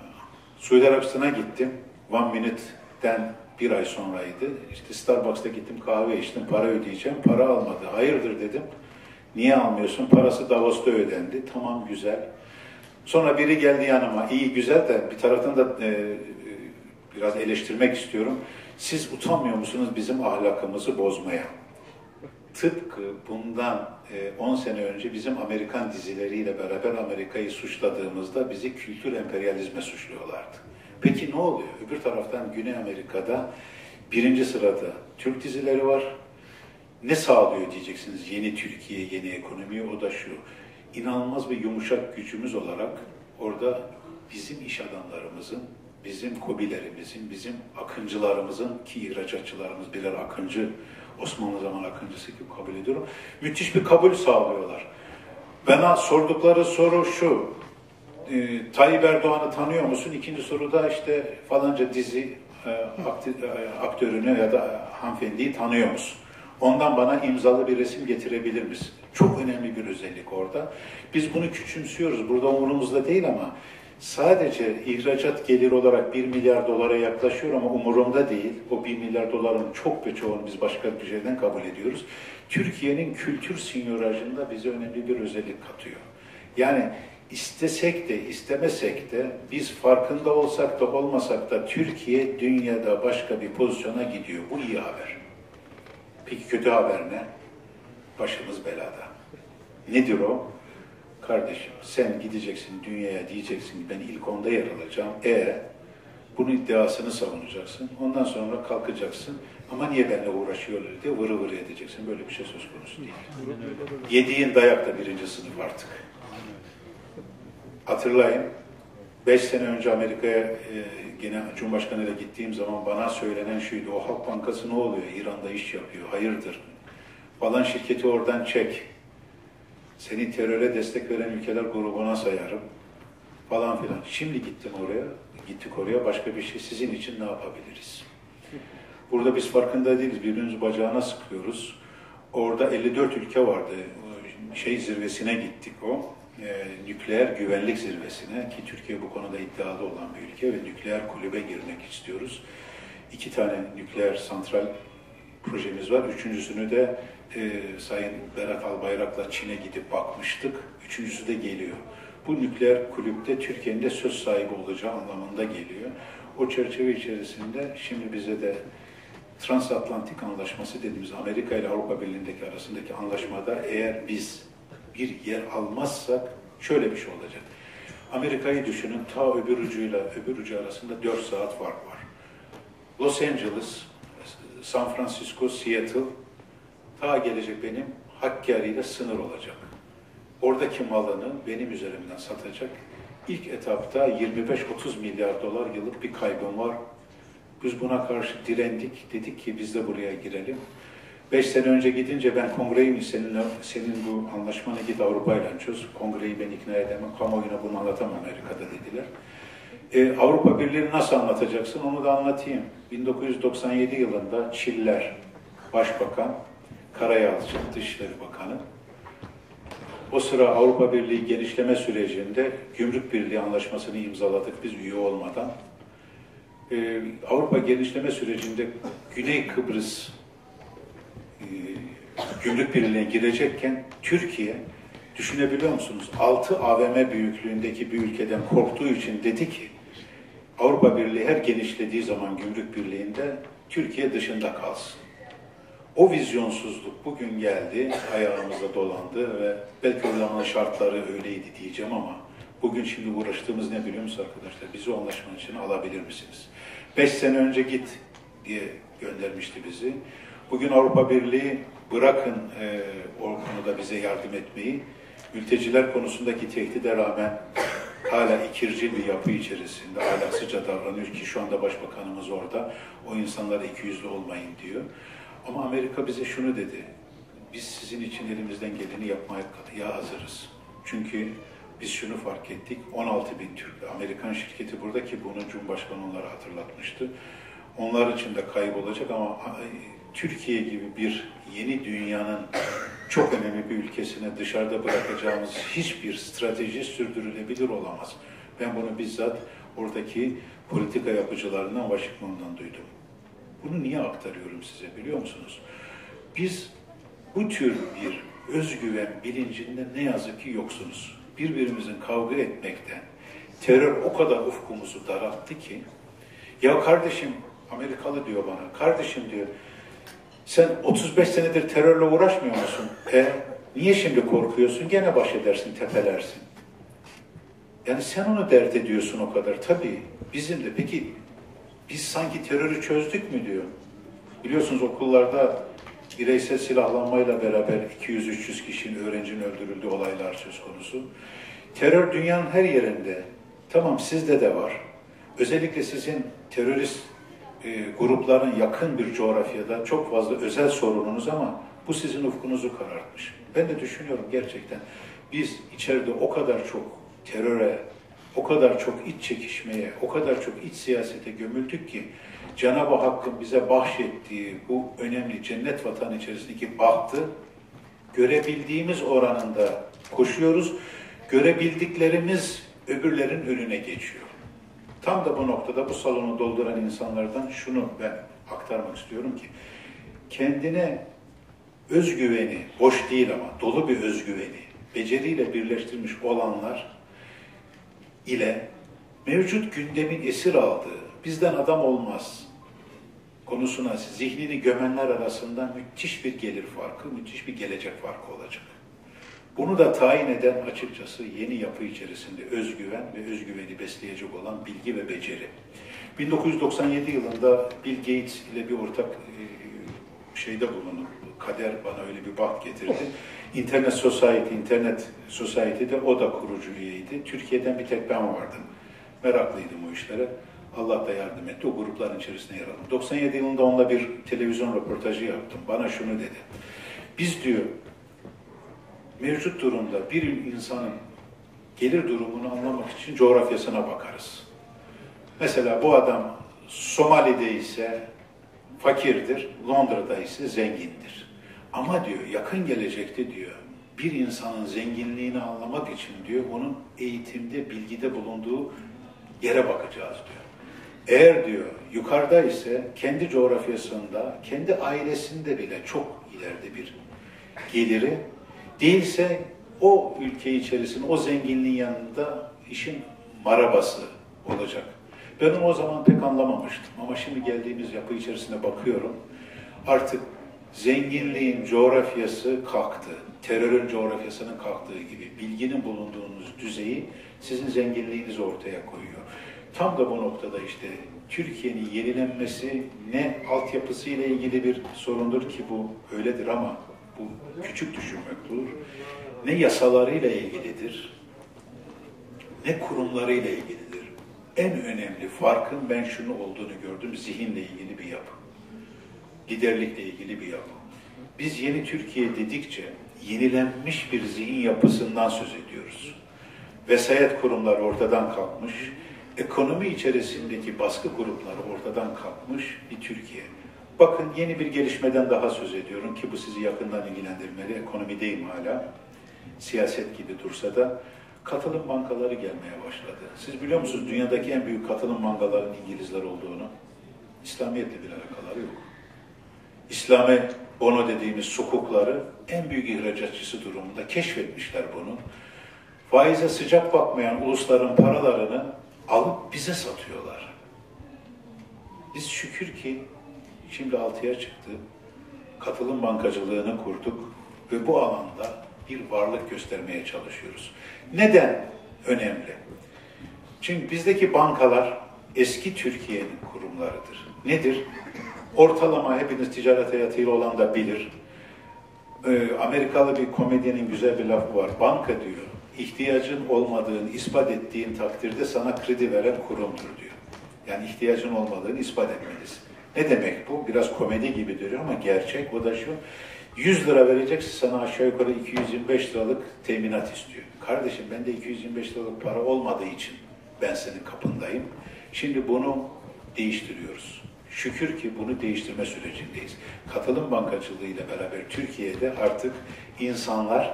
Suudi Arabistan'a gittim. One Minute'den bir ay sonraydı. İşte Starbucks'ta gittim, kahve içtim, para ödeyeceğim. Para almadı. Hayırdır dedim. Niye almıyorsun? Parası Davos'ta ödendi. Tamam, güzel. Sonra biri geldi yanıma. İyi, güzel de bir taraftan da e, biraz eleştirmek istiyorum. Siz utanmıyor musunuz bizim ahlakımızı bozmaya? Tıpkı bundan on sene önce bizim Amerikan dizileriyle beraber Amerika'yı suçladığımızda bizi kültür emperyalizme suçluyorlardı. Peki ne oluyor? Öbür taraftan Güney Amerika'da birinci sırada Türk dizileri var. ne sağlıyor diyeceksiniz yeni Türkiye, yeni ekonomiye, o da şu. İnanılmaz bir yumuşak gücümüz olarak orada bizim iş adamlarımızın, bizim KOBİ'lerimizin, bizim akıncılarımızın, ki ihracatçılarımız birer akıncı, Osmanlı zaman akıncısı gibi kabul ediyorum, müthiş bir kabul sağlıyorlar. Bana sordukları soru şu, e, Tayyip Erdoğan'ı tanıyor musun? İkinci soruda işte falanca dizi e, aktörünü ya da hanımefendiyi tanıyor musun? Ondan bana imzalı bir resim getirebilir misin? Çok önemli bir özellik orada. Biz bunu küçümsüyoruz. Burada umurumuzda değil ama sadece ihracat geliri olarak bir milyar dolara yaklaşıyor ama umurumda değil. O bir milyar doların çok ve çoğunu biz başka bir şeyden kabul ediyoruz. Türkiye'nin kültür sinyorajında bize önemli bir özellik katıyor. Yani istesek de istemesek de biz farkında olsak da olmasak da Türkiye dünyada başka bir pozisyona gidiyor. Bu iyi haber. Peki kötü haber ne? Başımız belada. Nedir o? Kardeşim sen gideceksin dünyaya, diyeceksin ki ben ilk onda yer alacağım. E bunun iddiasını savunacaksın. Ondan sonra kalkacaksın. Ama niye benimle uğraşıyorlar diye vırı vırı edeceksin. Böyle bir şey söz konusu değil. Yediğin dayak da birinci sınıf artık. Hatırlayın. Beş sene önce Amerika'ya e, gene Cumhurbaşkanı ile gittiğim zaman bana söylenen şuydu. O Halk Bankası ne oluyor? İran'da iş yapıyor. Hayırdır? Falan şirketi oradan çek. Seni teröre destek veren ülkeler grubuna sayarım. Falan filan. Şimdi gittim oraya. Gittik oraya. Başka bir şey sizin için ne yapabiliriz? Burada biz farkında değiliz. Birbirimizi bacağına sıkıyoruz. Orada elli dört ülke vardı. Şey zirvesine gittik o. E, nükleer güvenlik zirvesine, ki Türkiye bu konuda iddialı olan bir ülke ve nükleer kulübe girmek istiyoruz. İki tane nükleer santral projemiz var. Üçüncüsünü de e, Sayın Berat Albayrak'la Çin'e gidip bakmıştık. Üçüncüsü de geliyor. Bu nükleer kulüpte Türkiye'nin de söz sahibi olacağı anlamında geliyor. O çerçeve içerisinde şimdi bize de Transatlantik Anlaşması dediğimiz Amerika ile Avrupa Birliği'ndeki arasındaki anlaşmada eğer biz bir yer almazsak şöyle bir şey olacak. Amerika'yı düşünün, ta öbür ucuyla öbür ucu arasında dört saat fark var. Los Angeles, San Francisco, Seattle, ta gelecek benim Hakkari ile sınır olacak. Oradaki malını benim üzerimden satacak. İlk etapta yirmi beş otuz milyar dolar yıllık bir kaybım var. Biz buna karşı direndik, dedik ki biz de buraya girelim. Beş sene önce gidince ben kongreyi mi senin, senin bu anlaşmanı git Avrupa ile çöz. Kongreyi ben ikna edemem, kamuoyuna bunu anlatamam Amerika'da dediler. Ee, Avrupa Birliği'ni nasıl anlatacaksın onu da anlatayım. bin dokuz yüz doksan yedi yılında Çiller Başbakan, Karayalçı Dışişleri Bakanı. O sıra Avrupa Birliği genişleme sürecinde Gümrük Birliği Anlaşması'nı imzaladık biz üye olmadan. Ee, Avrupa genişleme sürecinde Güney Kıbrıs e, Gümrük Birliği'ne girecekken Türkiye, düşünebiliyor musunuz? altı A V M büyüklüğündeki bir ülkeden korktuğu için dedi ki Avrupa Birliği her genişlediği zaman Gümrük Birliği'nde Türkiye dışında kalsın. O vizyonsuzluk bugün geldi, ayağımıza dolandı ve belki o zaman şartları öyleydi diyeceğim ama bugün şimdi uğraştığımız ne biliyor musunuz arkadaşlar? Bizi o anlaşmanın içine alabilir misiniz? Beş sene önce git diye göndermişti bizi. Bugün Avrupa Birliği bırakın e, o konuda bize yardım etmeyi, mülteciler konusundaki tehdide rağmen hala ikircil bir yapı içerisinde, ahlaksızca davranıyor ki şu anda Başbakanımız orada, o insanlara ikiyüzlü olmayın diyor. Ama Amerika bize şunu dedi, biz sizin için elimizden geleni yapmaya hazırız. Çünkü biz şunu fark ettik, on altı bin Türk, Amerikan şirketi burada ki bunu Cumhurbaşkanı onlara hatırlatmıştı. Onlar için de kaybolacak ama Türkiye gibi bir yeni dünyanın çok önemli bir ülkesine dışarıda bırakacağımız hiçbir strateji sürdürülebilir olamaz. Ben bunu bizzat oradaki politika yapıcılarından, Washington'dan duydum. Bunu niye aktarıyorum size biliyor musunuz? Biz bu tür bir özgüven bilincinde ne yazık ki yoksunuz. Birbirimizin kavga etmekten, terör o kadar ufkumuzu daralttı ki, ya kardeşim, Amerikalı diyor bana, kardeşim diyor, sen otuz beş senedir terörle uğraşmıyor musun? E, niye şimdi korkuyorsun? Gene baş edersin, tepelersin. Yani sen onu dert ediyorsun o kadar. Tabii bizim de. Peki biz sanki terörü çözdük mü diyor. Biliyorsunuz okullarda bireysel silahlanmayla beraber iki yüz üç yüz kişinin, öğrencinin öldürüldüğü olaylar söz konusu. Terör dünyanın her yerinde. Tamam, sizde de var. Özellikle sizin terörist e, grupların yakın bir coğrafyada çok fazla özel sorununuz, ama bu sizin ufkunuzu karartmış. Ben de düşünüyorum gerçekten. Biz içeride o kadar çok teröre, o kadar çok iç çekişmeye, o kadar çok iç siyasete gömüldük ki Cenab-ı Hakk'ın bize bahşettiği bu önemli cennet vatanı içerisindeki bahtı görebildiğimiz oranında koşuyoruz. Görebildiklerimiz öbürlerin önüne geçiyor. Tam da bu noktada bu salonu dolduran insanlardan şunu ben aktarmak istiyorum ki, kendine özgüveni, boş değil ama dolu bir özgüveni, beceriyle birleştirmiş olanlar ile mevcut gündemin esir aldığı, bizden adam olmaz konusuna zihnini gömenler arasında müthiş bir gelir farkı, müthiş bir gelecek farkı olacak. Bunu da tayin eden açıkçası yeni yapı içerisinde özgüven ve özgüveni besleyecek olan bilgi ve beceri. bin dokuz yüz doksan yedi yılında Bill Gates ile bir ortak e, şeyde bulundu. Kader bana öyle bir baht getirdi. Internet Society, Internet Society'de o da kurucu üyeydi. Türkiye'den bir tek ben vardım. Meraklıydım o işlere. Allah da yardım etti. O grupların içerisine yer aldım. doksan yedi yılında onunla bir televizyon röportajı yaptım. Bana şunu dedi. Biz diyor, mevcut durumda bir insanın gelir durumunu anlamak için coğrafyasına bakarız. Mesela bu adam Somali'de ise fakirdir, Londra'da ise zengindir. Ama diyor yakın gelecekte diyor bir insanın zenginliğini anlamak için diyor onun eğitimde, bilgide bulunduğu yere bakacağız diyor. Eğer diyor yukarıda ise kendi coğrafyasında, kendi ailesinde bile çok ileride bir geliri, değilse o ülke içerisinde, o zenginliğin yanında işin marabası olacak. Ben onu o zaman pek anlamamıştım ama şimdi geldiğimiz yapı içerisinde bakıyorum. Artık zenginliğin coğrafyası kalktı. Terörün coğrafyasının kalktığı gibi bilginin bulunduğunuz düzeyi sizin zenginliğinizi ortaya koyuyor. Tam da bu noktada işte Türkiye'nin yenilenmesi ne altyapısıyla ilgili bir sorundur ki bu öyledir ama bu küçük düşünmek olur. Ne yasalarıyla ilgilidir, ne kurumlarıyla ilgilidir. En önemli farkın ben şunu olduğunu gördüm, zihinle ilgili bir yapı. Liderlikle ilgili bir yapı. Biz yeni Türkiye dedikçe yenilenmiş bir zihin yapısından söz ediyoruz. Vesayet kurumları ortadan kalkmış, ekonomi içerisindeki baskı grupları ortadan kalkmış bir Türkiye. Bakın yeni bir gelişmeden daha söz ediyorum ki bu sizi yakından ilgilendirmeli. Ekonomideyim hala. Siyaset gibi dursa da katılım bankaları gelmeye başladı. Siz biliyor musunuz dünyadaki en büyük katılım bankaların İngilizler olduğunu? İslamiyetle bir alakaları yok. İslami bono dediğimiz sukukları en büyük ihracatçısı durumunda keşfetmişler bunu. Faize sıcak bakmayan ulusların paralarını alıp bize satıyorlar. Biz şükür ki şimdi altıya çıktı, katılım bankacılığını kurduk ve bu alanda bir varlık göstermeye çalışıyoruz. Neden önemli? Çünkü bizdeki bankalar eski Türkiye'nin kurumlarıdır. Nedir? Ortalama hepiniz ticaret hayatıyla olan da bilir. Ee, Amerikalı bir komedyenin güzel bir lafı var. Banka diyor, ihtiyacın olmadığını ispat ettiğin takdirde sana kredi veren kurumdur diyor. Yani ihtiyacın olmadığını ispat etmelisin. Ne demek bu? Biraz komedi gibi duruyor ama gerçek o da şu. yüz lira verecekse sana aşağı yukarı iki yüz yirmi beş liralık teminat istiyor. Kardeşim bende iki yüz yirmi beş liralık para olmadığı için ben senin kapındayım. Şimdi bunu değiştiriyoruz. Şükür ki bunu değiştirme sürecindeyiz. Katılım bankacılığı ile beraber Türkiye'de artık insanlar,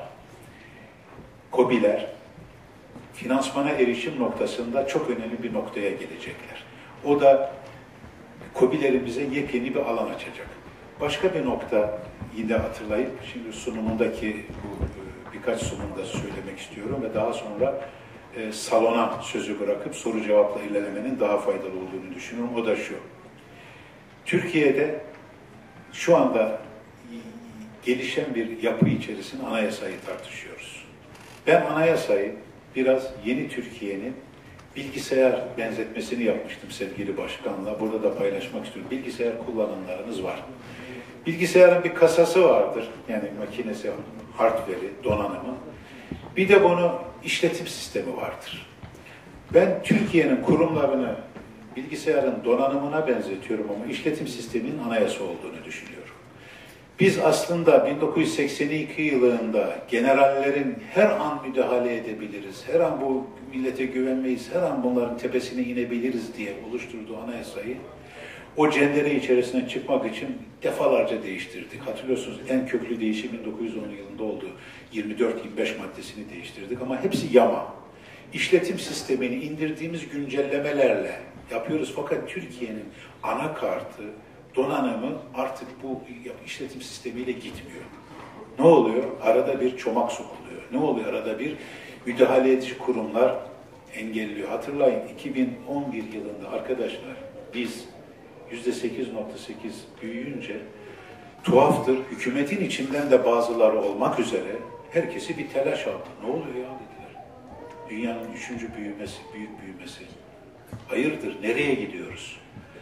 KOBİ'ler, finansmana erişim noktasında çok önemli bir noktaya gelecekler. O da KOBİ'lerimize yepyeni bir alan açacak. Başka bir nokta yine hatırlayıp, şimdi sunumundaki bu birkaç sunumda söylemek istiyorum ve daha sonra e, salona sözü bırakıp soru cevapla ilerlemenin daha faydalı olduğunu düşünüyorum. O da şu. Türkiye'de şu anda gelişen bir yapı içerisinde anayasayı tartışıyoruz. Ben anayasayı biraz yeni Türkiye'nin bilgisayar benzetmesini yapmıştım sevgili başkanla. Burada da paylaşmak istiyorum. Bilgisayar kullananlarınız var. Bilgisayarın bir kasası vardır. Yani makinesi, hardware'i, donanımı. Bir de bunun işletim sistemi vardır. Ben Türkiye'nin kurumlarını bilgisayarın donanımına benzetiyorum ama işletim sisteminin anayasa olduğunu düşünüyorum. Biz aslında bin dokuz yüz seksen iki yılında generallerin her an müdahale edebiliriz, her an bu millete güvenmeyiz, her an bunların tepesine inebiliriz diye oluşturduğu anayasayı o cendere içerisinden çıkmak için defalarca değiştirdik. Hatırlıyorsunuz en köklü değişim bin dokuz yüz on yılında oldu. yirmi dört yirmi beş maddesini değiştirdik ama hepsi yama. İşletim sistemini indirdiğimiz güncellemelerle yapıyoruz fakat Türkiye'nin anakartı, donanımı artık bu işletim sistemiyle gitmiyor. Ne oluyor? Arada bir çomak sokuluyor. Ne oluyor? Arada bir müdahale edici kurumlar engelliyor. Hatırlayın iki bin on bir yılında arkadaşlar biz yüzde sekiz nokta sekiz büyüyünce tuhaftır. Hükümetin içinden de bazıları olmak üzere herkesi bir telaş aldı. Ne oluyor ya dediler. Dünyanın üçüncü büyümesi, büyük büyümesi. Hayırdır? Nereye gidiyoruz?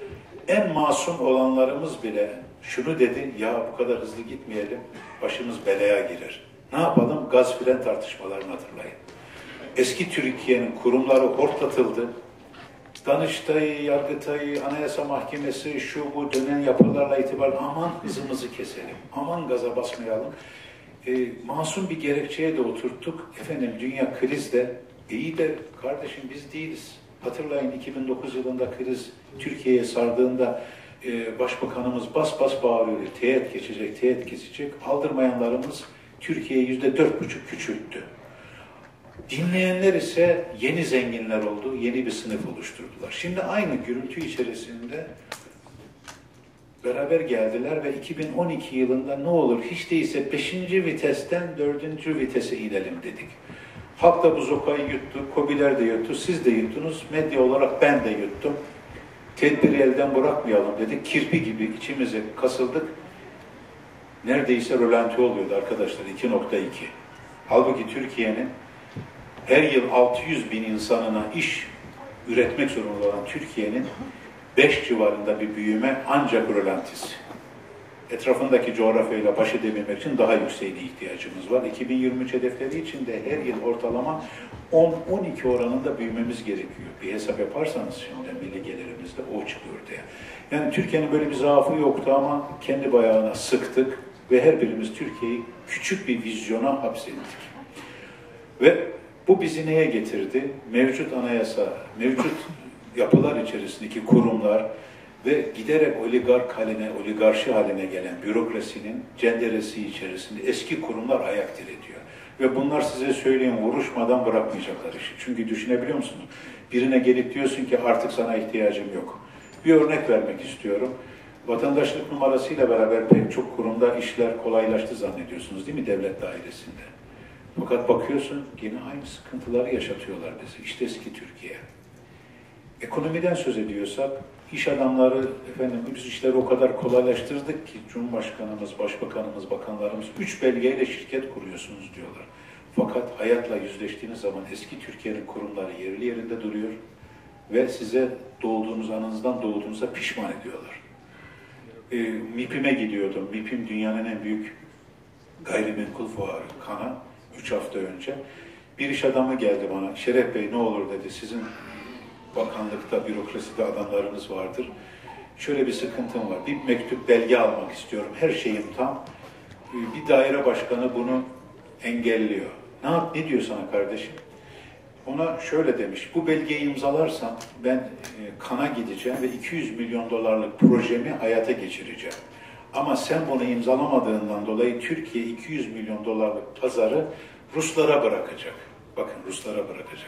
En masum olanlarımız bile şunu dedi, ya bu kadar hızlı gitmeyelim, başımız belaya girer. Ne yapalım? Gaz fren tartışmalarını hatırlayın. Eski Türkiye'nin kurumları hortlatıldı. Danıştay, Yargıtay, Anayasa Mahkemesi, şu bu dönen yapılarla itibaren aman hızımızı keselim, aman gaza basmayalım. E, masum bir gerekçeye de oturttuk. Efendim dünya krizde, iyi de kardeşim biz değiliz. Hatırlayın iki bin dokuz yılında kriz Türkiye'ye sardığında e, Başbakanımız bas bas bağırıyordu. Teğet geçecek, teğet geçecek. Aldırmayanlarımız Türkiye'yi yüzde dört buçuk küçülttü. Dinleyenler ise yeni zenginler oldu, yeni bir sınıf oluşturdular. Şimdi aynı gürültü içerisinde beraber geldiler ve iki bin on iki yılında ne olur hiç değilse beşinci vitesten dördüncü vitese inelim dedik. Halk da bu zokayı yuttu, KOBİ'ler de yuttu, siz de yuttunuz, medya olarak ben de yuttum. Tedbiri elden bırakmayalım dedik, kirpi gibi içimize kasıldık. Neredeyse rölanti oluyordu arkadaşlar, iki nokta iki. Halbuki Türkiye'nin her yıl altı yüz bin insanına iş üretmek zorunda olan Türkiye'nin beş civarında bir büyüme ancak rölantisi. Etrafındaki coğrafyayla baş edebilmek için daha yükseğe ihtiyacımız var. iki bin yirmi üç hedefleri için de her yıl ortalama on on iki oranında büyümemiz gerekiyor. Bir hesap yaparsanız şimdi milli gelirimizde o çıkıyor diye. Yani Türkiye'nin böyle bir zaafı yoktu ama kendi bayağına sıktık ve her birimiz Türkiye'yi küçük bir vizyona hapsettik. Ve bu bizi neye getirdi? Mevcut anayasa, mevcut yapılar içerisindeki kurumlar ve giderek oligark haline, oligarşi haline gelen bürokrasinin cenderesi içerisinde eski kurumlar ayak diretiyor. Ve bunlar size söyleyeyim vuruşmadan bırakmayacaklar işi. Çünkü düşünebiliyor musunuz? Birine gelip diyorsun ki artık sana ihtiyacım yok. Bir örnek vermek istiyorum. Vatandaşlık numarasıyla beraber pek çok kurumda işler kolaylaştı zannediyorsunuz değil mi devlet dairesinde? Fakat bakıyorsun yine aynı sıkıntıları yaşatıyorlar bizi. İşte eski Türkiye. Ekonomiden söz ediyorsak, iş adamları, efendim biz işleri o kadar kolaylaştırdık ki Cumhurbaşkanımız, Başbakanımız, bakanlarımız üç belgeyle şirket kuruyorsunuz diyorlar. Fakat hayatla yüzleştiğiniz zaman eski Türkiye'nin kurumları yerli yerinde duruyor ve size doğduğunuz, anınızdan doğduğunuza pişman ediyorlar. E, MİPİM'e gidiyordum. MİPİM dünyanın en büyük gayrimenkul fuarı, Kana. Üç hafta önce. Bir iş adamı geldi bana. Şeref Bey ne olur dedi. Sizin bakanlıkta, bürokraside adamlarınız vardır. Şöyle bir sıkıntım var. Bir mektup, belge almak istiyorum. Her şeyim tam. Bir daire başkanı bunu engelliyor. Ne yap? Ne diyor sana kardeşim? Ona şöyle demiş. Bu belgeyi imzalarsan ben Kana gideceğim ve iki yüz milyon dolarlık projemi hayata geçireceğim. Ama sen bunu imzalamadığından dolayı Türkiye iki yüz milyon dolarlık pazarı Ruslara bırakacak. Bakın Ruslara bırakacak.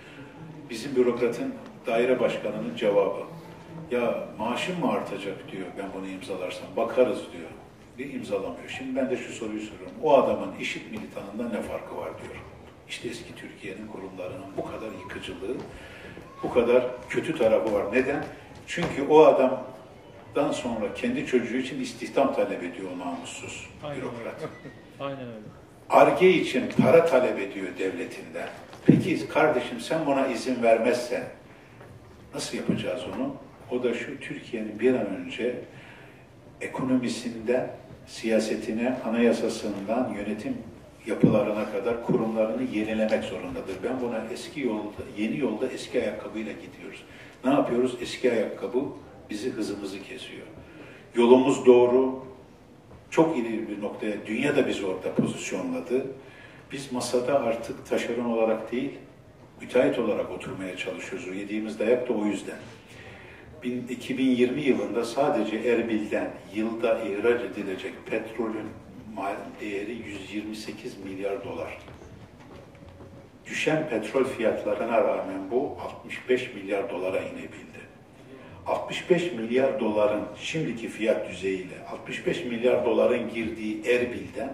Bizim bürokratın daire başkanının cevabı. Ya maaşım mı artacak diyor ben bunu imzalarsam. Bakarız diyor. Bir imzalamıyor. Şimdi ben de şu soruyu soruyorum. O adamın IŞİD militanından ne farkı var diyor. İşte eski Türkiye'nin kurumlarının bu kadar yıkıcılığı, bu kadar kötü tarafı var. Neden? Çünkü o adam dan sonra kendi çocuğu için istihdam talep ediyor o namussuz bürokrat.
Aynen öyle.
Ar-Ge için para talep ediyor devletinden. Peki kardeşim sen buna izin vermezsen nasıl yapacağız onu? O da şu: Türkiye'nin bir an önce ekonomisinden, siyasetine, anayasasından, yönetim yapılarına kadar kurumlarını yenilemek zorundadır. Ben buna eski yolda, yeni yolda eski ayakkabıyla gidiyoruz. Ne yapıyoruz? Eski ayakkabı bizi, hızımızı kesiyor. Yolumuz doğru, çok ileri bir noktaya, dünya da bizi orada pozisyonladı. Biz masada artık taşeron olarak değil, müteahhit olarak oturmaya çalışıyoruz. O yediğimiz dayak da o yüzden. iki bin yirmi yılında sadece Erbil'den yılda ihraç edilecek petrolün değeri yüz yirmi sekiz milyar dolar. Düşen petrol fiyatlarına rağmen bu altmış beş milyar dolara inebildi. altmış beş milyar doların şimdiki fiyat düzeyiyle altmış beş milyar doların girdiği Erbil'den,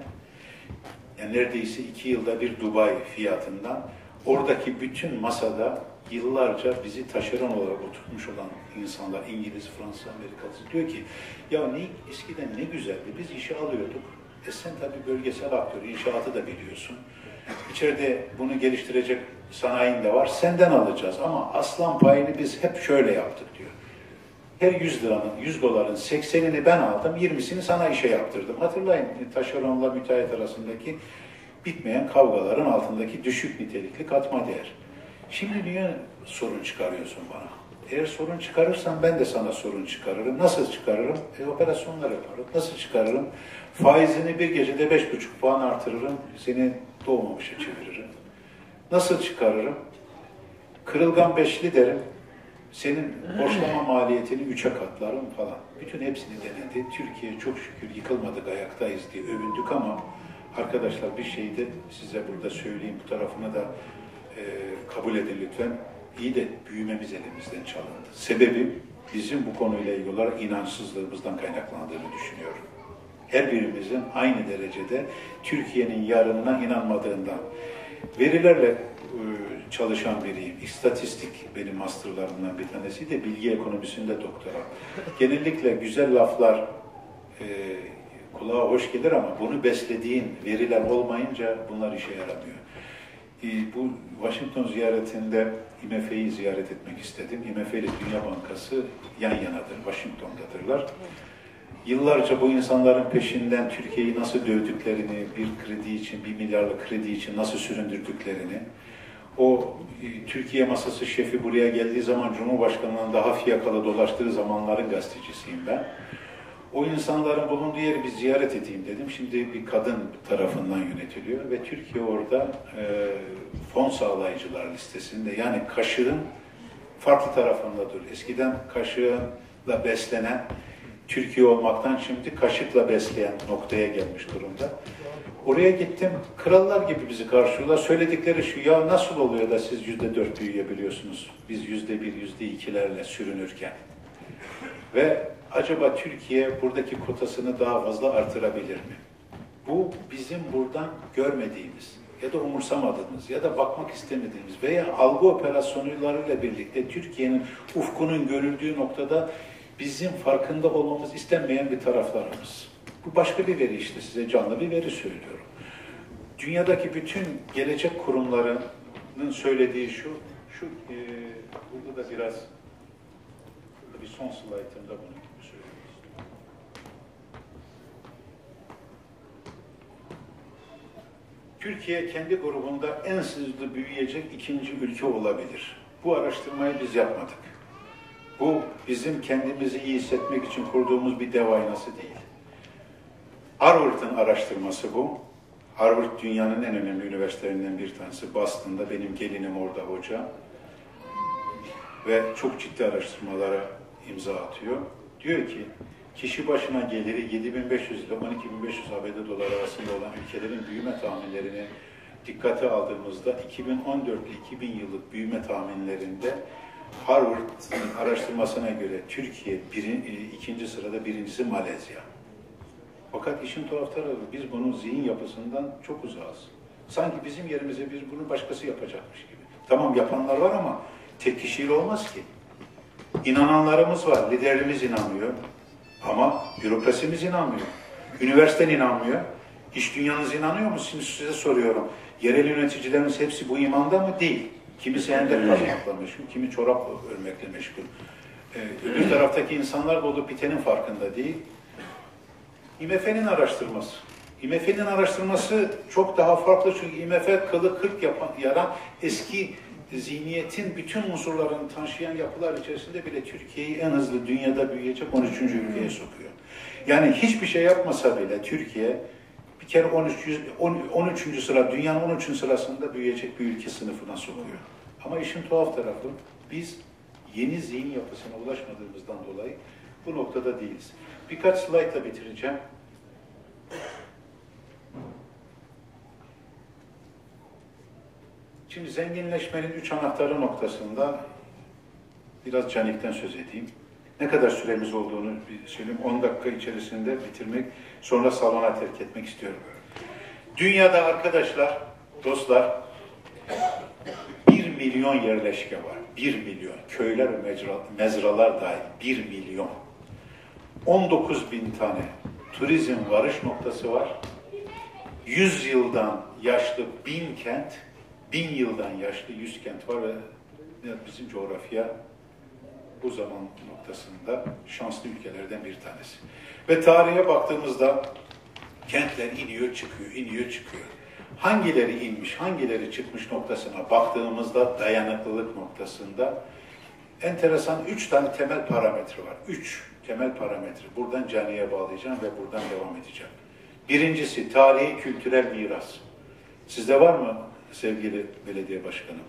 yani neredeyse iki yılda bir Dubai fiyatından, oradaki bütün masada yıllarca bizi taşeron olarak oturtmuş olan insanlar, İngiliz, Fransız, Amerikalısı diyor ki ya ne, eskiden ne güzeldi, biz işi alıyorduk. E sen tabii bölgesel aktör, inşaatı da biliyorsun. İçeride bunu geliştirecek sanayin de var, senden alacağız ama aslan payını biz hep şöyle yaptık diyor. Her yüz liranın, yüz doların seksenini ben aldım, yirmisini sana işe yaptırdım. Hatırlayın taşeronla müteahhit arasındaki bitmeyen kavgaların altındaki düşük nitelikli katma değer. Şimdi niye sorun çıkarıyorsun bana? Eğer sorun çıkarırsan ben de sana sorun çıkarırım. Nasıl çıkarırım? E, operasyonlar yaparım. Nasıl çıkarırım? Faizini bir gecede beş buçuk puan artırırım. Seni doğmamışa çeviririm. Nasıl çıkarırım? Kırılgan beşli derim. Senin borçlama maliyetini üçe katlarım falan. Bütün hepsini denedi. Türkiye çok şükür yıkılmadık, ayaktayız diye övündük ama arkadaşlar bir şeyi de size burada söyleyeyim. Bu tarafını da e, kabul edin lütfen. İyi de büyümemiz elimizden çalındı. Sebebi bizim bu konuyla ilgili olarak inançsızlığımızdan kaynaklandığını düşünüyorum. Her birimizin aynı derecede Türkiye'nin yarınına inanmadığından. Verilerle e, çalışan biriyim. İstatistik benim masterlarımdan bir tanesi de bilgi ekonomisinde doktora. Genellikle güzel laflar e, kulağa hoş gelir ama bunu beslediğin veriler olmayınca bunlar işe yaramıyor. E, bu Washington ziyaretinde I M F'yi ziyaret etmek istedim. I M F ile Dünya Bankası yan yanadır, Washington'dadırlar. Yıllarca bu insanların peşinden Türkiye'yi nasıl dövdüklerini, bir kredi için, bir milyarlık kredi için nasıl süründürdüklerini, o e, Türkiye masası şefi buraya geldiği zaman Cumhurbaşkanı'ndan daha fiyakalı dolaştığı zamanların gazetecisiyim ben. O insanların bulunduğu yeri bir ziyaret edeyim dedim. Şimdi bir kadın tarafından yönetiliyor ve Türkiye orada e, fon sağlayıcılar listesinde, yani kaşığın farklı tarafındadır. Eskiden kaşığla beslenen Türkiye olmaktan şimdi kaşıkla besleyen noktaya gelmiş durumda. Oraya gittim, krallar gibi bizi karşılıyorlar. Söyledikleri şu: ya nasıl oluyor da siz yüzde dört büyüyebiliyorsunuz, biz yüzde bir, yüzde ikilerle sürünürken? Ve acaba Türkiye buradaki kotasını daha fazla artırabilir mi? Bu bizim buradan görmediğimiz ya da umursamadığımız ya da bakmak istemediğimiz veya algı operasyonlarıyla birlikte Türkiye'nin ufkunun görüldüğü noktada bizim farkında olmamız istenmeyen bir taraflarımız. Bu başka bir veri, işte size canlı bir veri söylüyorum. Dünyadaki bütün gelecek kurumlarının söylediği şu, şu e, burada da biraz bir son slaytımda bunu söylemek istiyorum. Türkiye kendi grubunda en hızlı büyüyecek ikinci ülke olabilir. Bu araştırmayı biz yapmadık. Bu bizim kendimizi iyi hissetmek için kurduğumuz bir dev aynası değil. Harvard'ın araştırması bu. Harvard dünyanın en önemli üniversitelerinden bir tanesi. Boston'da, benim gelinim orada hoca. Ve çok ciddi araştırmalara imza atıyor. Diyor ki, kişi başına geliri yedi bin beş yüz ile on iki bin beş yüz A B D doları arasında olan ülkelerin büyüme tahminlerini dikkate aldığımızda iki bin on dört ile iki bin yıllık büyüme tahminlerinde Harvard'ın araştırmasına göre Türkiye birin, ikinci sırada, birincisi Malezya. Fakat işin tuhaf tarafı, biz bunun zihin yapısından çok uzağız. Sanki bizim yerimize bir bunu başkası yapacakmış gibi. Tamam, yapanlar var ama tek kişiyle olmaz ki. İnananlarımız var, liderimiz inanmıyor ama bürokrasimiz inanmıyor. Üniversiten inanmıyor. İş dünyanız inanıyor mu? Şimdi size soruyorum. Yerel yöneticilerimiz hepsi bu imanda mı? Değil. Kimisi ender kazmakla meşgul, kimi çorap örmekle meşgul. Ee, öbür taraftaki insanlar da olup bitenin farkında değil. I M F'nin araştırması. I M F'nin araştırması çok daha farklı çünkü I M F kılı kırk yapan, yaran eski zihniyetin bütün unsurlarını taşıyan yapılar içerisinde bile Türkiye'yi en hızlı dünyada büyüyecek on üçüncü ülkeye sokuyor. Yani hiçbir şey yapmasa bile Türkiye bir kere on üçüncü sıra, dünyanın on üçüncü sırasında büyüyecek bir ülke sınıfına sokuyor. Ama işin tuhaf tarafı biz yeni zihin yapısına ulaşmadığımızdan dolayı bu noktada değiliz. Birkaç slaytla bitireceğim. Şimdi zenginleşmenin üç anahtarı noktasında biraz Canik'ten söz edeyim. Ne kadar süremiz olduğunu bir söyleyeyim. on dakika içerisinde bitirmek, sonra salona terk etmek istiyorum. Dünyada arkadaşlar, dostlar, bir milyon yerleşke var. Bir milyon. Köyler ve mecra, mezralar dahil. Bir milyon. on dokuz bin tane turizm varış noktası var. yüz yıldan yaşlı bin kent, bin yıldan yaşlı yüz kent var ve bizim coğrafya bu zaman noktasında şanslı ülkelerden bir tanesi. Ve tarihe baktığımızda kentler iniyor, çıkıyor, iniyor, çıkıyor. Hangileri inmiş, hangileri çıkmış noktasına baktığımızda dayanıklılık noktasında enteresan üç tane temel parametre var. Üç temel parametre. Buradan Canik'e bağlayacağım ve buradan devam edeceğim. Birincisi tarihi kültürel miras. Sizde var mı sevgili belediye başkanım?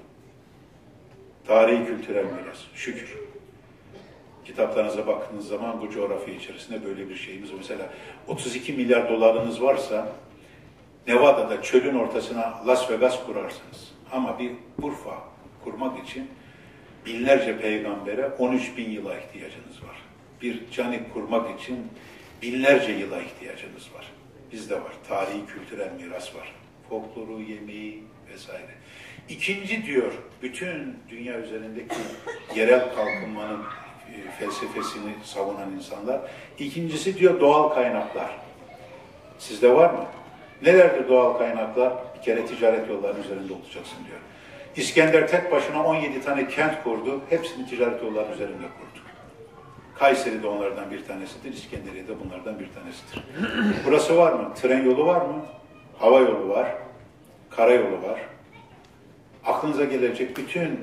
Tarihi kültürel miras. Şükür. Kitaplarınıza baktığınız zaman bu coğrafya içerisinde böyle bir şeyimiz var. Mesela otuz iki milyar dolarınız varsa Nevada'da çölün ortasına Las Vegas kurarsınız. Ama bir Urfa kurmak için binlerce peygambere on üç bin yıla ihtiyacınız var. Bir Canik kurmak için binlerce yıla ihtiyacınız var. Bizde var. Tarihi kültürel miras var. Folkloru, yemeği vesaire. İkinci diyor, bütün dünya üzerindeki yerel kalkınmanın e, felsefesini savunan insanlar. İkincisi diyor doğal kaynaklar. Sizde var mı? Nelerdir doğal kaynaklar? Bir kere ticaret yollarının üzerinde olacaksın diyor. İskender tek başına on yedi tane kent kurdu. Hepsini ticaret yollarının üzerinde kurdu. Kayseri de onlardan bir tanesidir. İskenderiye de bunlardan bir tanesidir. Burası var mı? Tren yolu var mı? Hava yolu var. Karayolu var. Aklınıza gelecek bütün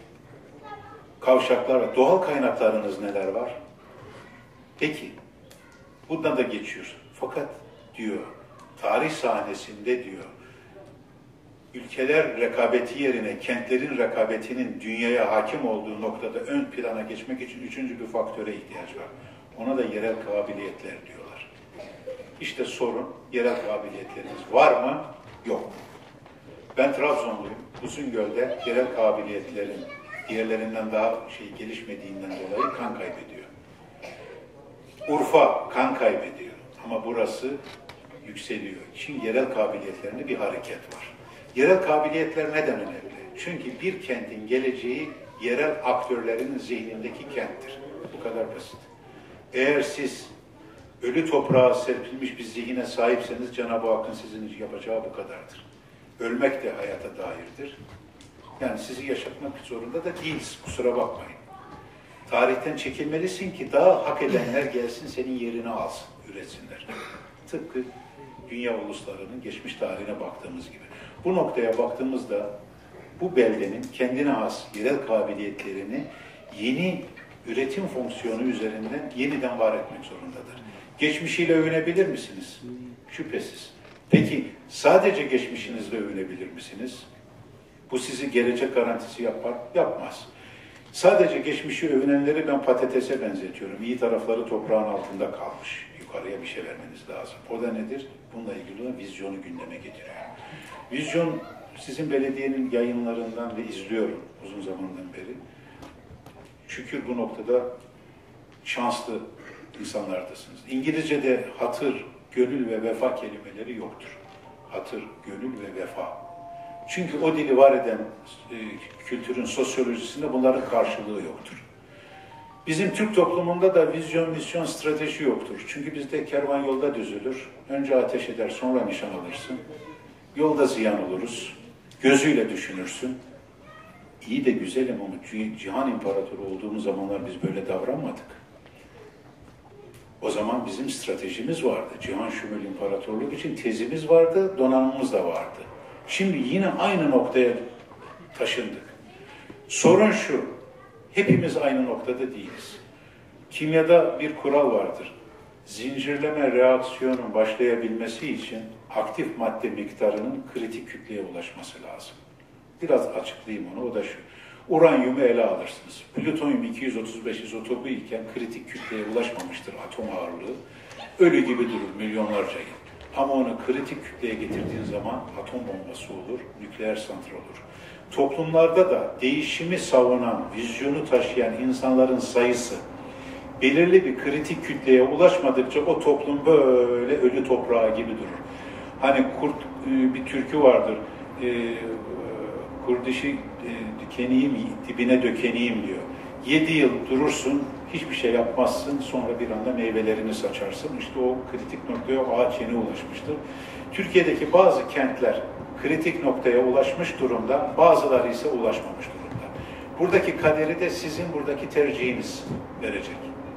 kavşaklar ve doğal kaynaklarınız neler var? Peki, buradan da geçiyor. Fakat diyor, tarih sahnesinde diyor, ülkeler rekabeti yerine kentlerin rekabetinin dünyaya hakim olduğu noktada ön plana geçmek için üçüncü bir faktöre ihtiyaç var. Ona da yerel kabiliyetler diyorlar. İşte sorun, yerel kabiliyetleriniz var mı? Yok. Ben Trabzonluyum. Uzungöl'de yerel kabiliyetlerin diğerlerinden daha şey gelişmediğinden dolayı kan kaybediyor. Urfa kan kaybediyor. Ama burası yükseliyor. Çünkü yerel kabiliyetlerinde bir hareket var. Yerel kabiliyetler neden önemli? Çünkü bir kentin geleceği yerel aktörlerin zihnindeki kenttir. Bu kadar basit. Eğer siz ölü toprağa serpilmiş bir zihine sahipseniz Cenab-ı Hakk'ın sizin yapacağı bu kadardır. Ölmek de hayata dairdir. Yani sizi yaşatmak zorunda da değiliz. Kusura bakmayın. Tarihten çekilmelisin ki daha hak edenler gelsin senin yerini alsın, üretsinler. Tıpkı dünya uluslarının geçmiş tarihine baktığımız gibi. Bu noktaya baktığımızda bu beldenin kendine has yerel kabiliyetlerini yeni üretim fonksiyonu üzerinden yeniden var etmek zorundadır. Geçmişiyle övünebilir misiniz? Şüphesiz. Peki sadece geçmişinizle övünebilir misiniz? Bu sizi gelecek garantisi yapar, yapmaz. Sadece geçmişi övünenleri ben patatese benzetiyorum. İyi tarafları toprağın altında kalmış. Yukarıya bir şey vermeniz lazım. O da nedir? Bununla ilgili olan vizyonu gündeme getiriyor. Vizyon sizin belediyenin yayınlarından ve izliyorum uzun zamandan beri. Şükür bu noktada şanslı insanlardasınız. İngilizce'de hatır, gönül ve vefa kelimeleri yoktur. Hatır, gönül ve vefa. Çünkü o dili var eden e, kültürün sosyolojisinde bunların karşılığı yoktur. Bizim Türk toplumunda da vizyon, misyon, strateji yoktur. Çünkü bizde kervan yolda düzülür. Önce ateş eder, sonra nişan alırsın. Yolda ziyan oluruz. Gözüyle düşünürsün. İyi de güzelim ama cihan imparatoru olduğumuz zamanlar biz böyle davranmadık. O zaman bizim stratejimiz vardı. Cihan şumul imparatorluk için tezimiz vardı, donanımımız da vardı. Şimdi yine aynı noktaya taşındık. Sorun şu, hepimiz aynı noktada değiliz. Kimyada bir kural vardır. Zincirleme reaksiyonun başlayabilmesi için aktif madde miktarının kritik kütleye ulaşması lazım. Biraz açıklayayım onu, o da şu. Uranyumu ele alırsınız. Plütonyum iki yüz otuz beş izotopu iken kritik kütleye ulaşmamıştır atom ağırlığı. Ölü gibi durur milyonlarca yıl. Ama onu kritik kütleye getirdiğin zaman atom bombası olur, nükleer santral olur. Toplumlarda da değişimi savunan, vizyonu taşıyan insanların sayısı belirli bir kritik kütleye ulaşmadıkça o toplum böyle ölü toprağı gibi durur. Hani kurt bir türkü vardır. Kurt dişi dikeniyim, dibine dökeniyim diyor. Yedi yıl durursun, hiçbir şey yapmazsın, sonra bir anda meyvelerini saçarsın. İşte o kritik noktaya ağaç yeni ulaşmıştır. Türkiye'deki bazı kentler kritik noktaya ulaşmış durumda, bazıları ise ulaşmamış durumda. Buradaki kaderi de sizin buradaki tercihiniz verecek.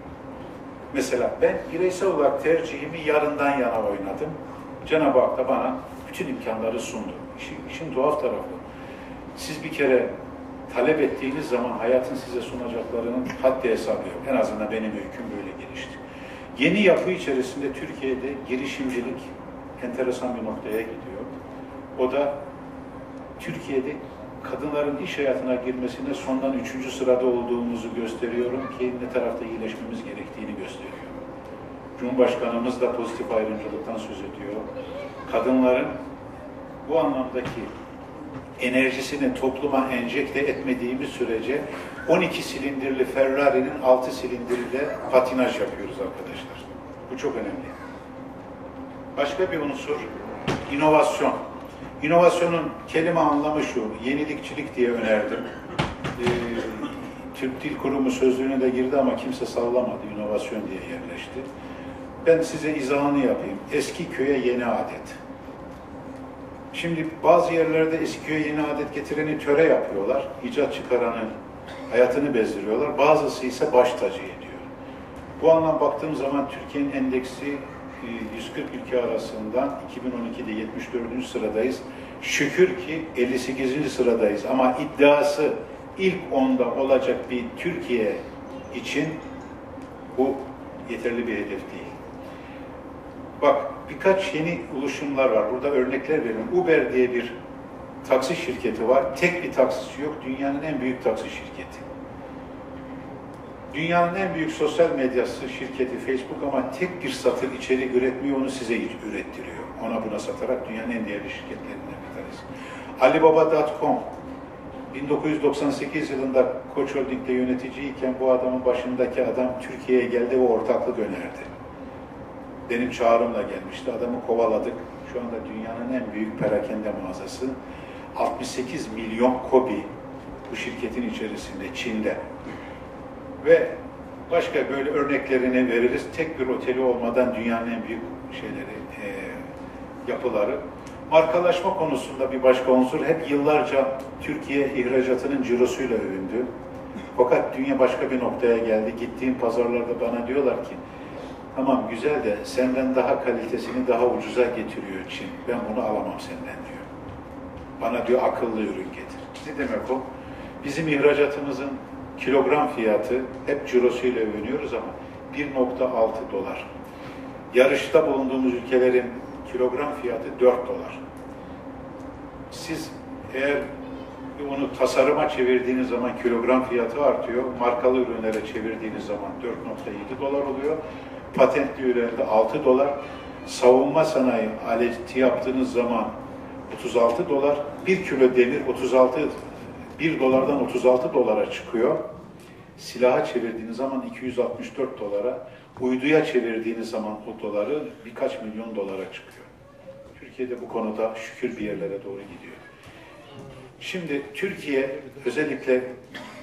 Mesela ben bireysel olarak tercihimi yarından yana oynadım. Cenab-ı Hak da bana bütün imkanları sundu. İşin, işin tuhaf tarafı. Siz bir kere talep ettiğiniz zaman hayatın size sunacaklarının haddi hesabı yok. En azından benim öyküm böyle gelişti. Yeni yapı içerisinde Türkiye'de girişimcilik enteresan bir noktaya gidiyor. O da Türkiye'de kadınların iş hayatına girmesine sondan üçüncü sırada olduğumuzu gösteriyorum ki ne tarafta iyileşmemiz gerektiğini gösteriyor. Cumhurbaşkanımız da pozitif ayrımcılıktan söz ediyor. Kadınların bu anlamdaki enerjisini topluma enjekte etmediğimiz sürece on iki silindirli Ferrari'nin altı silindirle patinaj yapıyoruz arkadaşlar. Bu çok önemli. Başka bir unsur, inovasyon. İnovasyonun kelime anlamı şu, yenilikçilik diye önerdim. Ee, Türk Dil Kurumu sözlüğüne de girdi ama kimse sallamadı, inovasyon diye yerleşti. Ben size izahını yapayım. Eski köye yeni adet. Şimdi bazı yerlerde eski köye yeni adet getireni töre yapıyorlar. İcat çıkaranı hayatını bezdiriyorlar. Bazısı ise baş tacı ediyor. Bu anlamda baktığım zaman Türkiye'nin endeksi yüz kırk ülke arasından iki bin on ikide yetmiş dördüncü sıradayız. Şükür ki elli sekizinci sıradayız. Ama iddiası ilk onda olacak bir Türkiye için bu yeterli bir hedef değil. Bak, birkaç yeni oluşumlar var. Burada örnekler veriyorum. Uber diye bir taksi şirketi var. Tek bir taksisi yok. Dünyanın en büyük taksi şirketi. Dünyanın en büyük sosyal medyası şirketi Facebook ama tek bir satır içerik üretmiyor, onu size ürettiriyor. Ona buna satarak dünyanın en değerli şirketlerinden bir tanesi. Alibaba nokta com bin dokuz yüz doksan sekiz yılında Koç Holding'de yöneticiyken bu adamın başındaki adam Türkiye'ye geldi ve ortaklık önerdi. Benim çağrımla gelmişti. Adamı kovaladık. Şu anda dünyanın en büyük perakende mağazası. altmış sekiz milyon kobi bu şirketin içerisinde, Çin'de. Ve başka böyle örneklerini veririz. Tek bir oteli olmadan dünyanın en büyük şeyleri, e, yapıları. Markalaşma konusunda bir başka unsur. Hep yıllarca Türkiye ihracatının cirosuyla övündü. Fakat dünya başka bir noktaya geldi. Gittiğim pazarlarda bana diyorlar ki, tamam güzel de senden daha kalitesini daha ucuza getiriyor Çin. Ben bunu alamam senden diyor. Bana diyor akıllı ürün getir. Ne demek o? Bizim ihracatımızın kilogram fiyatı hep cirosuyla övünüyoruz ama bir nokta altı dolar. Yarışta bulunduğumuz ülkelerin kilogram fiyatı dört dolar. Siz eğer onu tasarıma çevirdiğiniz zaman kilogram fiyatı artıyor. Markalı ürünlere çevirdiğiniz zaman dört nokta yedi dolar oluyor. Patentli üründe altı dolar. Savunma sanayi aleti yaptığınız zaman otuz altı dolar. bir kilo demir otuz altı, bir dolardan otuz altı dolara çıkıyor. Silaha çevirdiğiniz zaman iki yüz altmış dört dolara, uyduya çevirdiğiniz zaman o doları birkaç milyon dolara çıkıyor. Türkiye'de bu konuda şükür bir yerlere doğru gidiyor. Şimdi Türkiye özellikle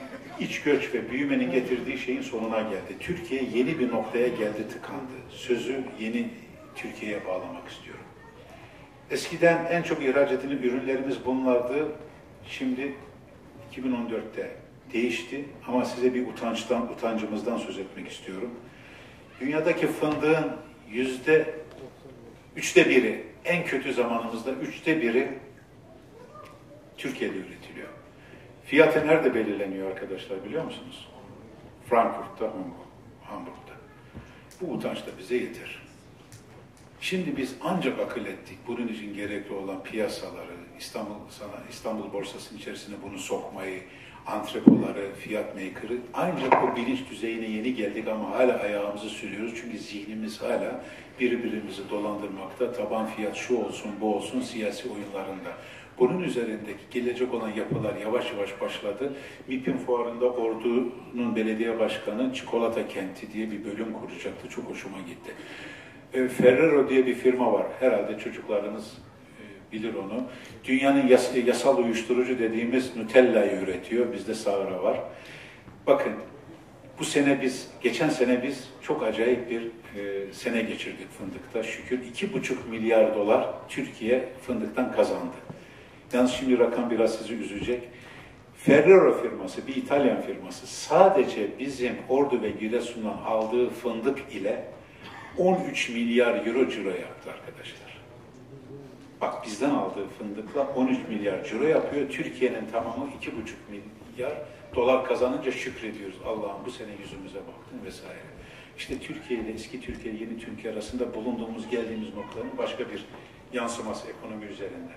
iç göç ve büyümenin getirdiği şeyin sonuna geldi. Türkiye yeni bir noktaya geldi, tıkandı. Sözü yeni Türkiye'ye bağlamak istiyorum. Eskiden en çok ihraç edilen ürünlerimiz bunlardı. Şimdi iki bin on dörtte değişti ama size bir utançtan, utancımızdan söz etmek istiyorum. Dünyadaki fındığın yüzde üçte biri, en kötü zamanımızda üçte biri Türkiye'de üretiliyor. Fiyatı nerede belirleniyor arkadaşlar biliyor musunuz? Frankfurt'ta, Hamburg'da. Bu utanç da bize yeter. Şimdi biz ancak akıl ettik. Bunun için gerekli olan piyasaları, İstanbul sana İstanbul borsasının içerisine bunu sokmayı, antrepoları, fiyat maker'ı, ancak o bilinç düzeyine yeni geldik ama hala ayağımızı sürüyoruz. Çünkü zihnimiz hala birbirimizi dolandırmakta, taban fiyat şu olsun, bu olsun siyasi oyunlarında. Bunun üzerindeki gelecek olan yapılar yavaş yavaş başladı. MİP'in fuarında Ordu'nun belediye başkanı Çikolata Kenti diye bir bölüm kuracaktı. Çok hoşuma gitti. Ferrero diye bir firma var. Herhalde çocuklarınız bilir onu. Dünyanın yas yasal uyuşturucu dediğimiz Nutella'yı üretiyor. Bizde Sahra var. Bakın bu sene biz, geçen sene biz çok acayip bir e, sene geçirdik fındıkta. Şükür iki buçuk milyar dolar Türkiye fındıktan kazandı. Yalnız şimdi rakam biraz sizi üzecek. Ferrero firması, bir İtalyan firması sadece bizim Ordu ve Giresun'dan aldığı fındık ile on üç milyar euro ciro yaptı arkadaşlar. Bak bizden aldığı fındıkla on üç milyar ciro yapıyor. Türkiye'nin tamamı iki buçuk milyar dolar kazanınca şükrediyoruz. Allah'ım bu sene yüzümüze baktın vesaire. İşte Türkiye ile eski Türkiye, yeni Türkiye arasında bulunduğumuz, geldiğimiz noktaların başka bir yansıması ekonomi üzerinde.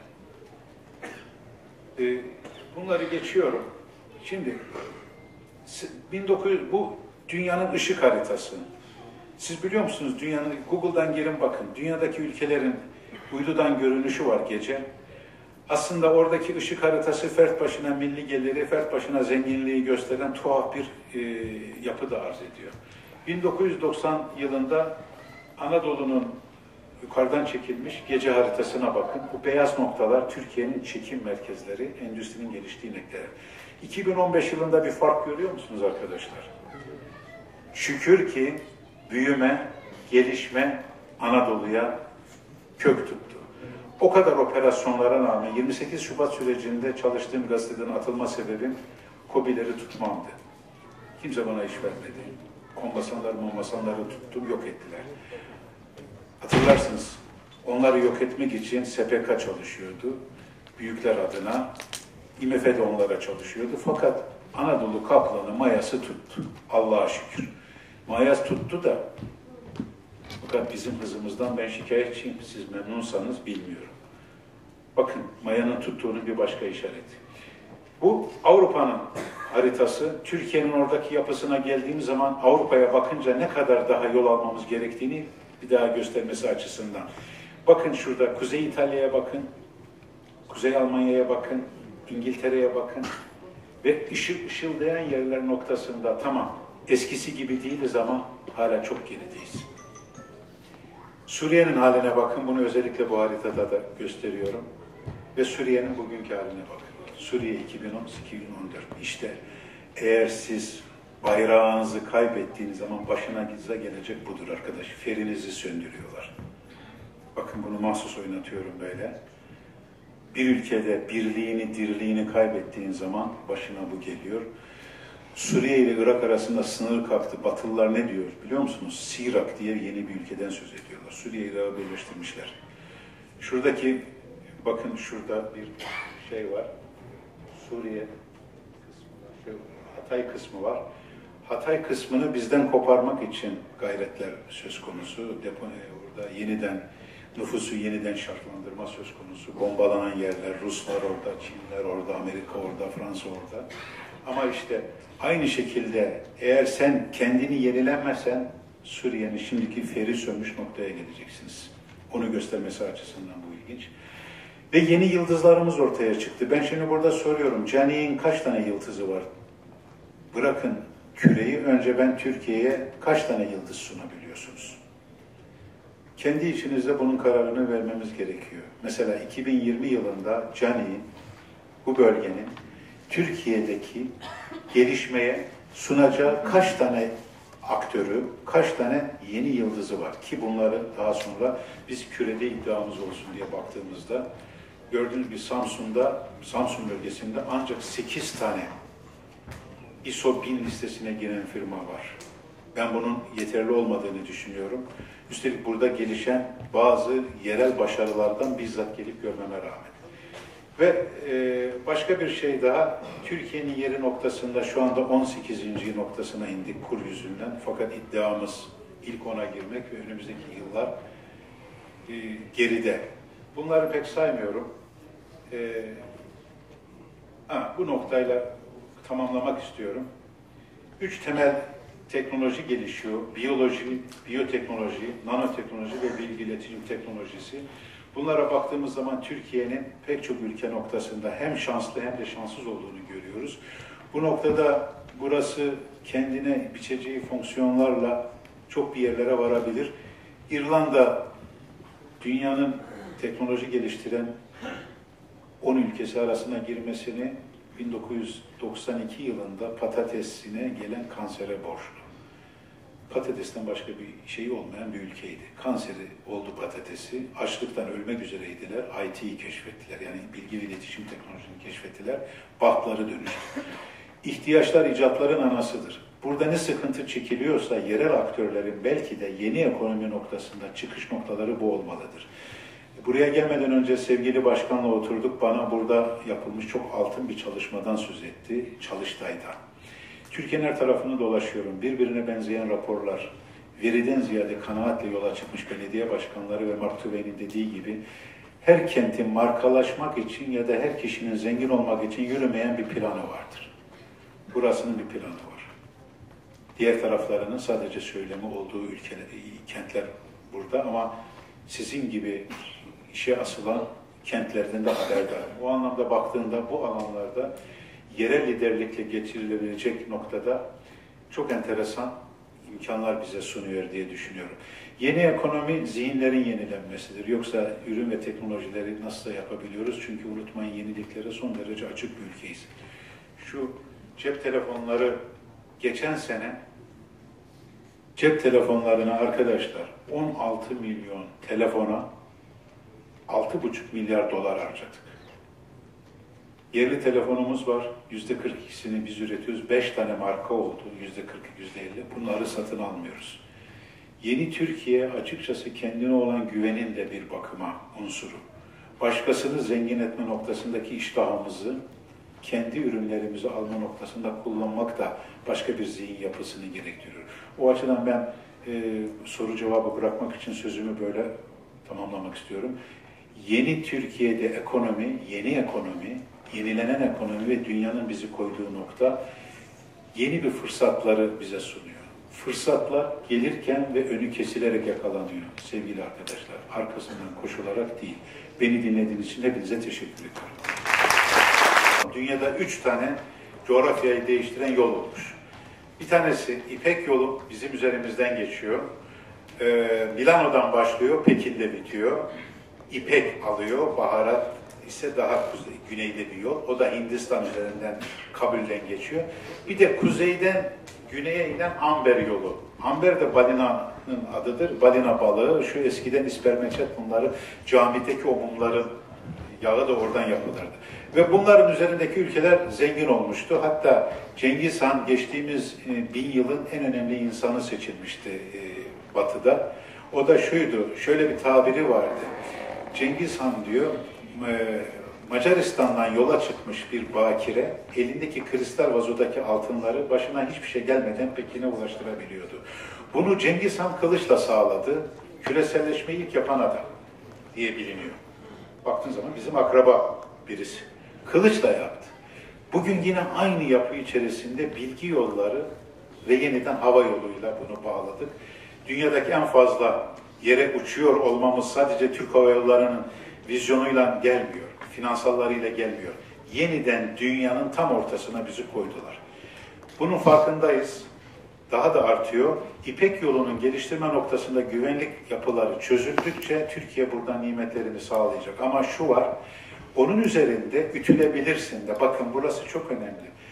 Ee, bunları geçiyorum. Şimdi bin dokuz yüz bu dünyanın ışık haritası. Siz biliyor musunuz dünyanın, Google'dan girin bakın, dünyadaki ülkelerin uydudan görünüşü var gece. Aslında oradaki ışık haritası fert başına milli geliri, fert başına zenginliği gösteren tuhaf bir e, yapı da arz ediyor. bin dokuz yüz doksan yılında Anadolu'nun yukarıdan çekilmiş gece haritasına bakın. Bu beyaz noktalar Türkiye'nin çekim merkezleri, endüstrinin geliştiği noktalar. iki bin on beş yılında bir fark görüyor musunuz arkadaşlar? Şükür ki büyüme, gelişme Anadolu'ya kök tuttu. O kadar operasyonlara rağmen yirmi sekiz Şubat sürecinde çalıştığım gazeteden atılma sebebim KOBİ'leri tutmamdı. Kimse bana iş vermedi. Kombasanlar, mombasanları tuttum, yok ettiler. Hatırlarsınız, onları yok etmek için S P K çalışıyordu. Büyükler adına, I M F de onlara çalışıyordu. Fakat Anadolu kaplanı mayası tuttu. Allah'a şükür. Mayas tuttu da, fakat bizim hızımızdan ben şikayetçiyim. Siz memnunsanız bilmiyorum. Bakın, mayanın tuttuğunun bir başka işareti. Bu Avrupa'nın haritası. Türkiye'nin oradaki yapısına geldiğim zaman Avrupa'ya bakınca ne kadar daha yol almamız gerektiğini bir daha göstermesi açısından. Bakın şurada Kuzey İtalya'ya bakın, Kuzey Almanya'ya bakın, İngiltere'ye bakın ve ışıl ışıldayan yerler noktasında tamam eskisi gibi değiliz ama hala çok gerideyiz. Suriye'nin haline bakın, bunu özellikle bu haritada da gösteriyorum. Ve Suriye'nin bugünkü haline bakın. Suriye iki bin on iki iki bin on dört. İşte eğer siz bayrağınızı kaybettiğiniz zaman başınıza gelecek budur arkadaş. Ferinizi söndürüyorlar. Bakın bunu mahsus oynatıyorum böyle. Bir ülkede birliğini, dirliğini kaybettiğin zaman başına bu geliyor. Suriye ile Irak arasında sınır kalktı. Batılılar ne diyor biliyor musunuz? Sirak diye yeni bir ülkeden söz ediyorlar. Suriye Irak'ı birleştirmişler. Şuradaki, bakın şurada bir şey var. Suriye kısmı, şu Hatay kısmı var. Hatay kısmını bizden koparmak için gayretler söz konusu. Depo, orada yeniden nüfusu yeniden şartlandırma söz konusu. Bombalanan yerler, Ruslar orada, Çinliler orada, Amerika orada, Fransa orada. Ama işte aynı şekilde eğer sen kendini yenilenmezsen Suriye'nin şimdiki feri sönmüş noktaya geleceksiniz. Onu göstermesi açısından bu ilginç. Ve yeni yıldızlarımız ortaya çıktı. Ben şimdi burada soruyorum, Cani'nin kaç tane yıldızı var? Bırakın küreyi, önce ben Türkiye'ye kaç tane yıldız sunabiliyorsunuz? Kendi içinizde bunun kararını vermemiz gerekiyor. Mesela iki bin yirmi yılında Cani'nin, bu bölgenin Türkiye'deki gelişmeye sunacağı kaç tane aktörü, kaç tane yeni yıldızı var ki bunları daha sonra biz kürede iddiamız olsun diye baktığımızda gördüğünüz gibi Samsun'da, Samsun bölgesinde ancak sekiz tane I S O bin listesine giren firma var. Ben bunun yeterli olmadığını düşünüyorum. Üstelik burada gelişen bazı yerel başarılardan bizzat gelip görmeme rağmen. Ve e, başka bir şey daha, Türkiye'nin yeri noktasında şu anda on sekizinci noktasına indik kur yüzünden. Fakat iddiamız ilk ona girmek ve önümüzdeki yıllar e, geride. Bunları pek saymıyorum. E, ha, bu noktayla tamamlamak istiyorum. Üç temel teknoloji gelişiyor. Biyoloji, biyoteknoloji, nanoteknoloji ve bilgi iletişim teknolojisi. Bunlara baktığımız zaman Türkiye'nin pek çok ülke noktasında hem şanslı hem de şanssız olduğunu görüyoruz. Bu noktada burası kendine biçeceği fonksiyonlarla çok bir yerlere varabilir. İrlanda dünyanın teknoloji geliştiren on ülkesi arasına girmesini bin dokuz yüz doksan iki yılında patatesine gelen kansere borçlu. Patatesten başka bir şey olmayan bir ülkeydi. Kanseri oldu patatesi, açlıktan ölmek üzereydiler, I T'yi keşfettiler. Yani bilgi ve iletişim teknolojisini keşfettiler, bahtları dönüştü. İhtiyaçlar icatların anasıdır. Burada ne sıkıntı çekiliyorsa yerel aktörlerin belki de yeni ekonomi noktasında çıkış noktaları bu olmalıdır. Buraya gelmeden önce sevgili başkanla oturduk, bana burada yapılmış çok altın bir çalışmadan söz etti, Çalıştay'da. Türkiye'nin her tarafını dolaşıyorum, birbirine benzeyen raporlar, veriden ziyade kanaatle yola çıkmış belediye başkanları ve Mark Twain'in dediği gibi, her kentin markalaşmak için ya da her kişinin zengin olmak için yürümeyen bir planı vardır. Burasının bir planı var. Diğer taraflarının sadece söylemi olduğu ülkeler, kentler burada ama sizin gibi işe asılan kentlerden de haberdar. O anlamda baktığında bu alanlarda yerel liderlikle getirilebilecek noktada çok enteresan imkanlar bize sunuyor diye düşünüyorum. Yeni ekonomi zihinlerin yenilenmesidir. Yoksa ürün ve teknolojileri nasıl da yapabiliyoruz? Çünkü unutmayın yeniliklere son derece açık bir ülkeyiz. Şu cep telefonları geçen sene cep telefonlarına arkadaşlar on altı milyon telefona altı buçuk milyar dolar harcadık. Yerli telefonumuz var. yüzde kırk ikisini biz üretiyoruz. beş tane marka oldu. yüzde kırk, yüzde elli. Bunları satın almıyoruz. Yeni Türkiye açıkçası kendine olan güvenin de bir bakıma unsuru. Başkasını zengin etme noktasındaki iştahımızı kendi ürünlerimizi alma noktasında kullanmak da başka bir zihin yapısını gerektiriyor. O açıdan ben e, soru cevabı bırakmak için sözümü böyle tamamlamak istiyorum. Yeni Türkiye'de ekonomi, yeni ekonomi, yenilenen ekonomi ve dünyanın bizi koyduğu nokta yeni bir fırsatları bize sunuyor. Fırsatlar gelirken ve önü kesilerek yakalanıyor sevgili arkadaşlar. Arkasından koşularak değil. Beni dinlediğiniz için hepinize teşekkür ediyorum. Dünyada üç tane coğrafyayı değiştiren yol olmuş. Bir tanesi İpek yolu bizim üzerimizden geçiyor. Ee, Milano'dan başlıyor, Pekin'de bitiyor. İpek alıyor, baharat ise daha kuzey, güneyde bir yol. O da Hindistan üzerinden Kabil'den geçiyor. Bir de kuzeyden güneye inen Amber yolu. Amber de balinanın adıdır. Balina balığı, şu eskiden ispermeçet bunları, camideki o mumların yağı da oradan yapılırdı. Ve bunların üzerindeki ülkeler zengin olmuştu. Hatta Cengiz Han geçtiğimiz e, bin yılın en önemli insanı seçilmişti e, Batı'da. O da şuydu, şöyle bir tabiri vardı. Cengiz Han diyor, e, Macaristan'dan yola çıkmış bir bakire, elindeki kristal vazodaki altınları başına hiçbir şey gelmeden Pekin'e ulaştırabiliyordu. Bunu Cengiz Han kılıçla sağladı. Küreselleşmeyi ilk yapan adam diye biliniyor. Baktığın zaman bizim akraba birisi. Kılıçla yaptı. Bugün yine aynı yapı içerisinde bilgi yolları ve yeniden hava yoluyla bunu bağladık. Dünyadaki en fazla yere uçuyor olmamız sadece Türk Hava Yolları'nın vizyonuyla gelmiyor, finansallarıyla gelmiyor. Yeniden dünyanın tam ortasına bizi koydular. Bunun farkındayız. Daha da artıyor. İpek yolunun geliştirme noktasında güvenlik yapıları çözüldükçe Türkiye buradan nimetlerini sağlayacak. Ama şu var, onun üzerinde ütülebilirsin de. Bakın burası çok önemli.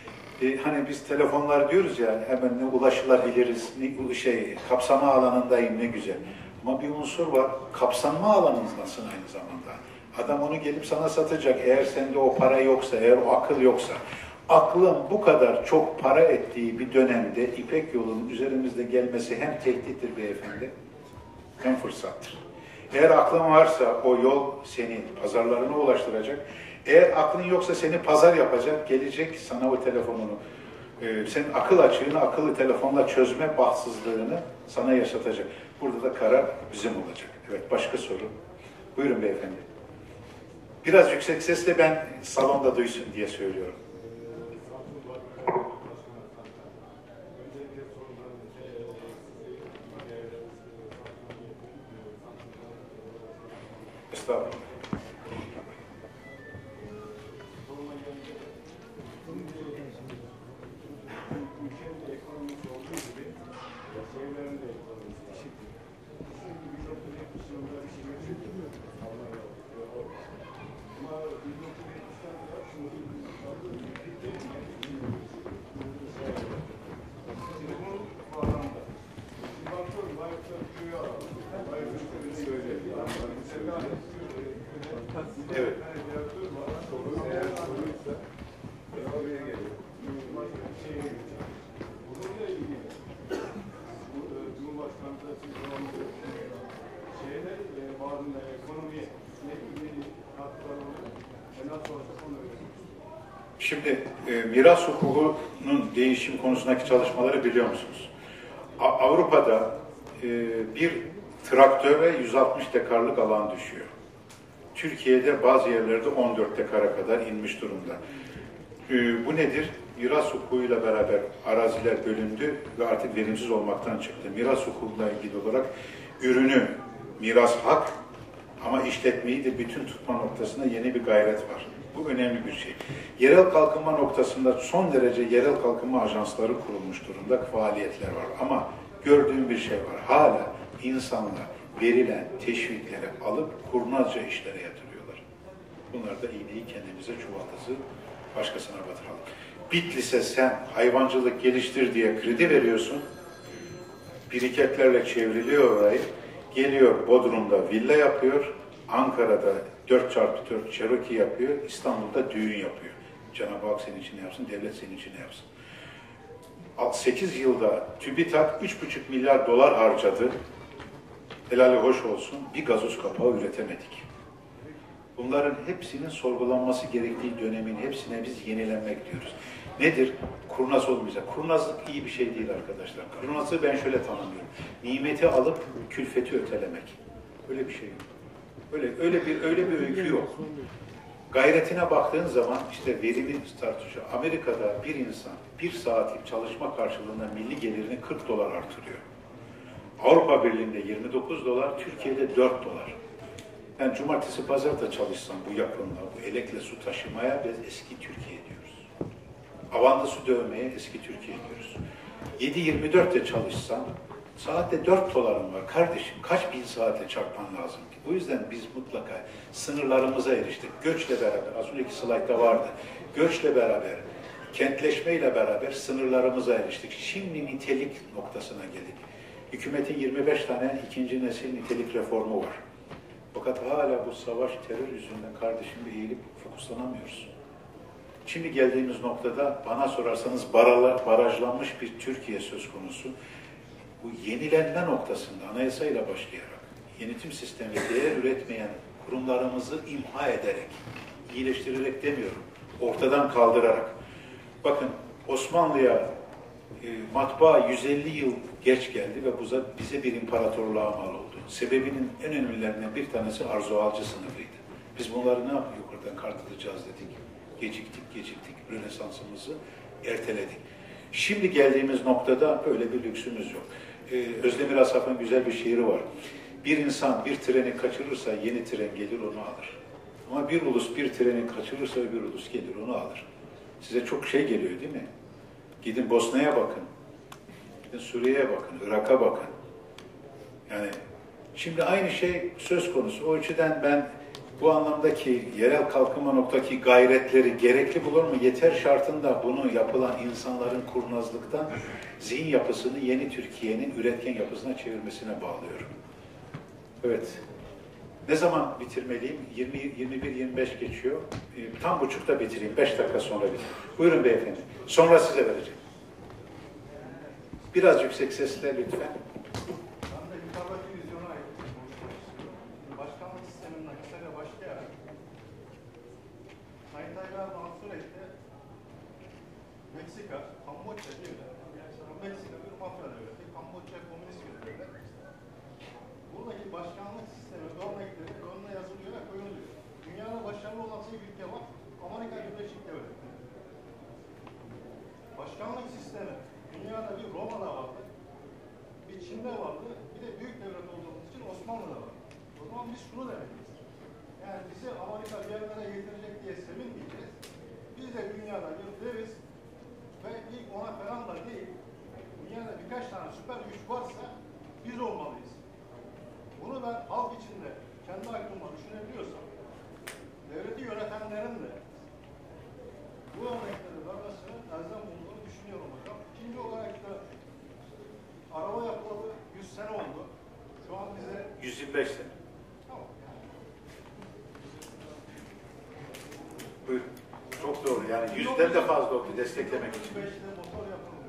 e, hani biz telefonlar diyoruz ya, hemen ne ulaşılabiliriz, ne, şey, kapsama alanındayım, ne güzel. Ama bir unsur var, kapsanma alanındasın aynı zamanda. Adam onu gelip sana satacak, eğer sende o para yoksa, eğer o akıl yoksa. Aklın bu kadar çok para ettiği bir dönemde İpek Yolu'nun üzerimizde gelmesi hem tehdittir beyefendi, hem fırsattır. Eğer aklın varsa o yol seni pazarlarına ulaştıracak. Eğer aklın yoksa seni pazar yapacak, gelecek sana o telefonunu, e, senin akıl açığını akıllı telefonla çözme bahtsızlığını sana yaşatacak. Burada da karar bizim olacak. Evet, başka soru. Buyurun beyefendi. Biraz yüksek sesle, ben salonda duysun diye söylüyorum. Estağfurullah. Evet. Şimdi e, miras hukukunun değişim konusundaki çalışmaları biliyor musunuz? A Avrupa'da e, bir traktöre yüz altmış dekarlık alan düşüyor. Türkiye'de bazı yerlerde on dört dekara kadar inmiş durumda. E, bu nedir? Miras hukukuyla beraber araziler bölündü ve artık verimsiz olmaktan çıktı. Miras hukukuyla ilgili olarak ürünü, miras hak ama işletmeyi de bütün tutma noktasında yeni bir gayret var. Bu önemli bir şey. Yerel kalkınma noktasında son derece yerel kalkınma ajansları kurulmuş durumda, faaliyetler var. Ama gördüğüm bir şey var. Hala insanlar verilen teşvikleri alıp kurnazca işlere yatırıyorlar. Bunlar da iğneyi kendimize, çuvalımızı başkasına batıralım. Bitlis'e sen hayvancılık geliştir diye kredi veriyorsun. Biriketlerle çevriliyor orayı. Geliyor Bodrum'da villa yapıyor. Ankara'da dört çarpı dört Cherokee yapıyor. İstanbul'da düğün yapıyor. Cenab-ı Hak senin için ne yapsın? Devlet senin için ne yapsın? sekiz yılda TÜBİTAK üç buçuk milyar dolar harcadı. Helali hoş olsun. Bir gazoz kapağı üretemedik. Bunların hepsinin sorgulanması gerektiği dönemin hepsine biz yenilenmek diyoruz. Nedir? Kurnaz olmayacak. Kurnazlık iyi bir şey değil arkadaşlar. Kurnazlığı ben şöyle tanımlıyorum. Nimeti alıp külfeti ötelemek. Öyle bir şey yok. Öyle öyle bir öyle bir öykü yok. Gayretine baktığın zaman işte verimin tartışıyor. Amerika'da bir insan bir saatlik çalışma karşılığında milli gelirini kırk dolar artırıyor. Avrupa Birliği'nde yirmi dokuz dolar, Türkiye'de dört dolar. Yani cumartesi pazar da çalışsam bu yapımla, bu elekle su taşımaya biz eski Türkiye diyoruz. Avanda su dövmeye eski Türkiye diyoruz. yedi yirmi dört de çalışsam saatte dört dolarım var. Kardeşim kaç bin saate çarpman lazım ki? O yüzden biz mutlaka sınırlarımıza eriştik. Göçle beraber, az önceki slaytta vardı. Göçle beraber, kentleşmeyle beraber sınırlarımıza eriştik. Şimdi nitelik noktasına geldik. Hükümetin yirmi beş tane ikinci nesil nitelik reformu var. Fakat hala bu savaş, terör yüzünden kardeşim bir eğilip fokuslanamıyoruz. Şimdi geldiğimiz noktada bana sorarsanız barajlanmış bir Türkiye söz konusu. Bu yenilenme noktasında anayasayla başlayarak, yönetim sistemi değer üretmeyen kurumlarımızı imha ederek, iyileştirerek demiyorum, ortadan kaldırarak. Bakın Osmanlı'ya e, matbaa yüz elli yıl geç geldi ve bu bize bir imparatorluğa mal oldu. Sebebinin en önemlilerinden bir tanesi arzualcı sınıfıydı. Biz bunları ne yaptık? Yukarıdan kaldıracağız dedik. Geciktik, geciktik. Rönesansımızı erteledik. Şimdi geldiğimiz noktada böyle bir lüksümüz yok. Ee, Özdemir Asaf'ın güzel bir şiiri var. Bir insan bir treni kaçırırsa yeni tren gelir onu alır. Ama bir ulus bir treni kaçırırsa bir ulus gelir onu alır. Size çok şey geliyor değil mi? Gidin Bosna'ya bakın. Gidin Suriye'ye bakın, Irak'a bakın. Yani şimdi aynı şey söz konusu. O açıdan ben bu anlamdaki yerel kalkınma noktaki gayretleri gerekli bulur mu? Yeter şartında bunu yapılan insanların kurnazlıktan zihin yapısını yeni Türkiye'nin üretken yapısına çevirmesine bağlıyorum. Evet. Ne zaman bitirmeliyim? yirmi, yirmi bir yirmi beş geçiyor. E, tam buçukta bitireyim. beş dakika sonra bitireyim. Buyurun beyefendi. Sonra size vereceğim. Biraz yüksek sesle lütfen.
Ben de yukarıdaki vizyona ait konuşmak istiyorum. Başkanlık sisteminden kısaca başlayarak Sayın Tayyip Erdoğan sürekli Meksika, Kamboçya değil mi? Yani Meksika bir mafya devleti, Kamboçya komünist bir devlet. Buradaki başkanlık sistemi örnekleri önüne yazılıyor ve koyuluyor. Dünyada başarılı olan tek ülke var, Amerika Birleşik Devletleri. Başkanlık sistemi dünyada bir Roma'da vardı, bir Çin'de vardı, bir de büyük devlet olduğumuz için Osmanlı'da var. O zaman biz şunu demeliyiz. Yani bizi Amerika bir yerlere getirecek diye sevinmeyeceğiz. Biz de dünyada bir deviz ve ilk ona falan da değil, dünyada birkaç tane süper güç varsa biz olmalıyız. Bunu ben halk içinde kendi aklımda düşünebiliyorsam, devleti yönetenlerin de bu örnekleri vermesinin elzem olduğunu düşünüyorum hocam. İkinci olarak da araba yapılalı yüz sene oldu. Şu an bize
yüz yirmi beş sene.
Tamam.
Buyurun. Çok doğru. Yani yüzden de fazla oldu desteklemek için.
yüz beşte motor yapıldı.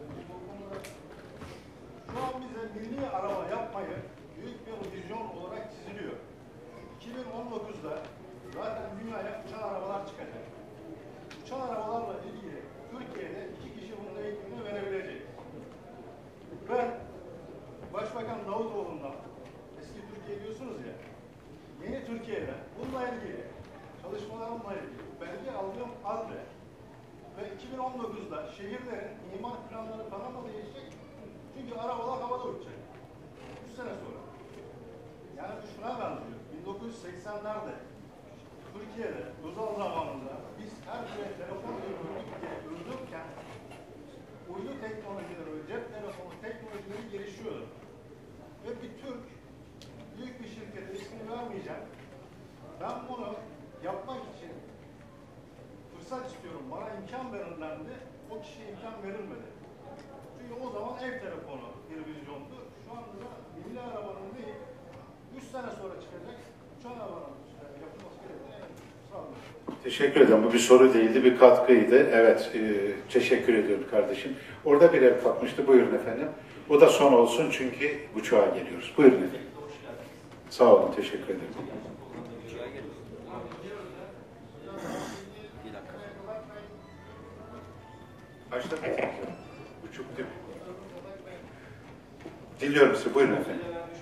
Şu an bize milli araba yapmayı büyük bir vizyon olarak çiziliyor. iki bin on dokuzda zaten dünyaya uçan arabalar çıkacak. Uçan arabalarla ilgili Türkiye'de iki kişi bunun eğitimini verebilecek. Ben Başbakan Davutoğlu'ndan, eski Türkiye diyorsunuz ya, yeni Türkiye'de bununla ilgili, çalışmalarımla ilgili belge aldığım halde ve iki bin on dokuzda şehirlerin imar planları falan mı değişecek? Çünkü arabalar havada uçacak. üç sene sonra. Yani bu şuna benziyor. bin dokuz yüz seksenlerde Türkiye'de Özal zamanında biz her şeye telefon öldürdük diye öldürürken uydu teknolojileri ve cep telefonu teknolojileri gelişiyordu. Ve bir Türk büyük bir şirkete ismini vermeyeceğim. Ben bunu yapmak için fırsat istiyorum. Bana imkan verildi. O kişiye imkan verilmedi. Çünkü o zaman ev telefonu bir vizyondu. Şu anda da milli arabanın değil, üç sene sonra çıkacak uçan arabanın yapılması gerektiğini
Teşekkür ederim. Bu bir soru değildi, bir katkıydı. Evet, e, teşekkür ediyorum kardeşim. Orada bir ev kalkmıştı. Buyurun efendim. O da son olsun çünkü uçağa geliyoruz. Buyurun efendim. Sağ olun, teşekkür ederim. Kaçta bitireceğim? Buçuk değil mi? Dinliyorum sizi. Buyurun efendim.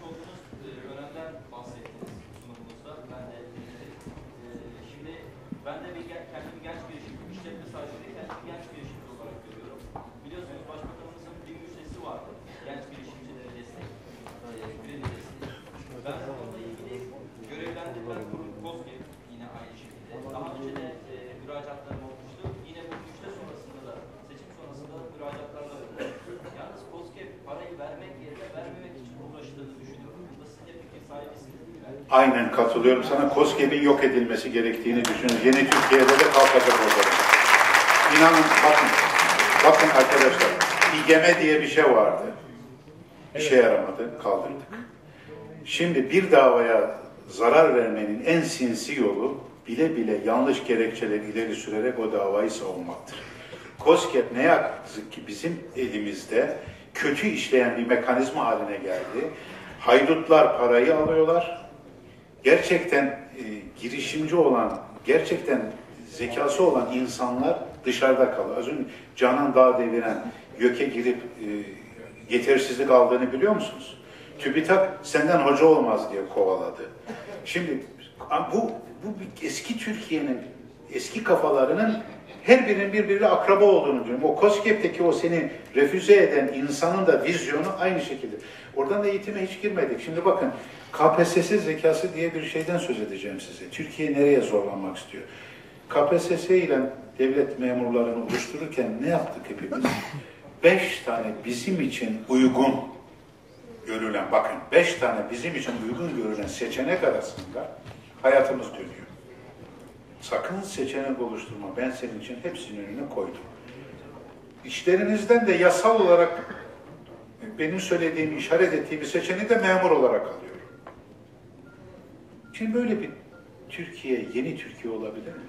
Ben de bir, kendimi genç girişimci, işletme sahibiyken genç girişimci olarak görüyorum. Biliyorsunuz Başbakanımızın bir müjdesi vardı. Genç girişimcilere destek, kredi desteği. Ben onunla ilgili görevlendirilen kurum KOSGEB yine aynı şekilde. Daha önce de e, müracaatlarım olmuştu. Yine bu müjde sonrasında da, seçim sonrasında da müracaatlarla verildi. Yalnız KOSGEB parayı vermek yerine vermemek için uğraştığını düşünüyorum. Bunda siz de fikir sahibisiniz.
Aynen katılıyorum sana. KOSGEB'in yok edilmesi gerektiğini düşünüyorum. Yeni Türkiye'de de kalkacak olacak. İnanın bakın, bakın arkadaşlar, İGEME diye bir şey vardı. İşe yaramadı, kaldırdık. Şimdi bir davaya zarar vermenin en sinsi yolu bile bile yanlış gerekçeler ileri sürerek o davayı savunmaktır. KOSGEB ne yazık ki bizim elimizde kötü işleyen bir mekanizma haline geldi. Haydutlar parayı alıyorlar. Gerçekten e, girişimci olan, gerçekten zekası olan insanlar dışarıda kalıyor. Az önce Canan Dağ deviren, YÖK'e girip e, yetersizlik aldığını biliyor musunuz? TÜBİTAK senden hoca olmaz diye kovaladı. Şimdi bu, bu eski Türkiye'nin, eski kafalarının her birinin birbiriyle akraba olduğunu düşünüyorum. O KOSGEB'teki o seni refüze eden insanın da vizyonu aynı şekilde. Oradan da eğitime hiç girmedik. Şimdi bakın, K P S S zekası diye bir şeyden söz edeceğim size. Türkiye nereye zorlanmak istiyor? K P S S ile devlet memurlarını oluştururken ne yaptık hepimiz? Beş tane bizim için uygun görülen, bakın beş tane bizim için uygun görülen seçenek arasında hayatımız dönüyor. Sakın seçenek oluşturma. Ben senin için hepsinin önüne koydum. İşlerinizden de yasal olarak benim söylediğim, işaret ettiğim bir seçeneği de memur olarak alıyorum. Şimdi böyle bir Türkiye, yeni Türkiye olabilir mi?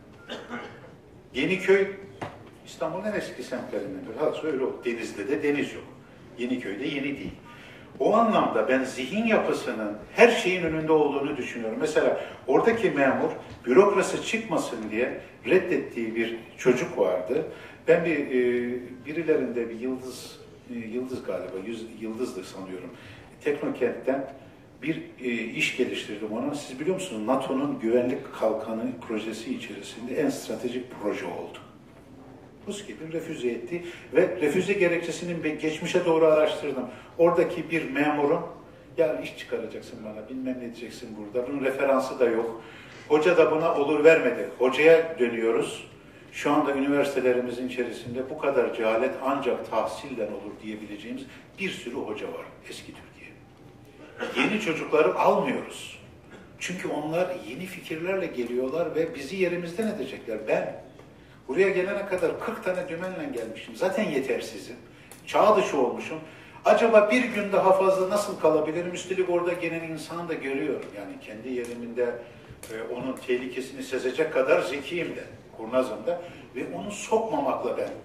Yeniköy, İstanbul'un en eski semtlerinden biri. Ha öyle o. Denizli'de de deniz yok. Yeniköy'de yeni değil. O anlamda ben zihin yapısının her şeyin önünde olduğunu düşünüyorum. Mesela oradaki memur bürokrasi çıkmasın diye reddettiği bir çocuk vardı. Ben bir e, birilerinde bir yıldız, e, yıldız galiba, yüz, yıldızdı sanıyorum. Teknokent'ten bir e, iş geliştirdim ona. Siz biliyor musunuz NATO'nun güvenlik kalkanı projesi içerisinde en stratejik proje oldu. Rus gibi refüze etti ve refüze gerekçesini geçmişe doğru araştırdım. Oradaki bir memurun, ya iş çıkaracaksın bana, bilmem ne diyeceksin burada, bunun referansı da yok. Hoca da buna olur vermedi. Hocaya dönüyoruz. Şu anda üniversitelerimizin içerisinde bu kadar cehalet ancak tahsilden olur diyebileceğimiz bir sürü hoca var eski Türkiye. Yeni çocukları almıyoruz. Çünkü onlar yeni fikirlerle geliyorlar ve bizi yerimizden edecekler. Ben buraya gelene kadar kırk tane dümenle gelmişim. Zaten yetersizim. Çağ dışı olmuşum. Acaba bir gün daha fazla nasıl kalabilirim? Üstelik orada gelen insanı da görüyorum. Yani kendi yeriminde e, onun tehlikesini sezecek kadar zekiyim de, kurnazım da. Ve onu sokmamakla ben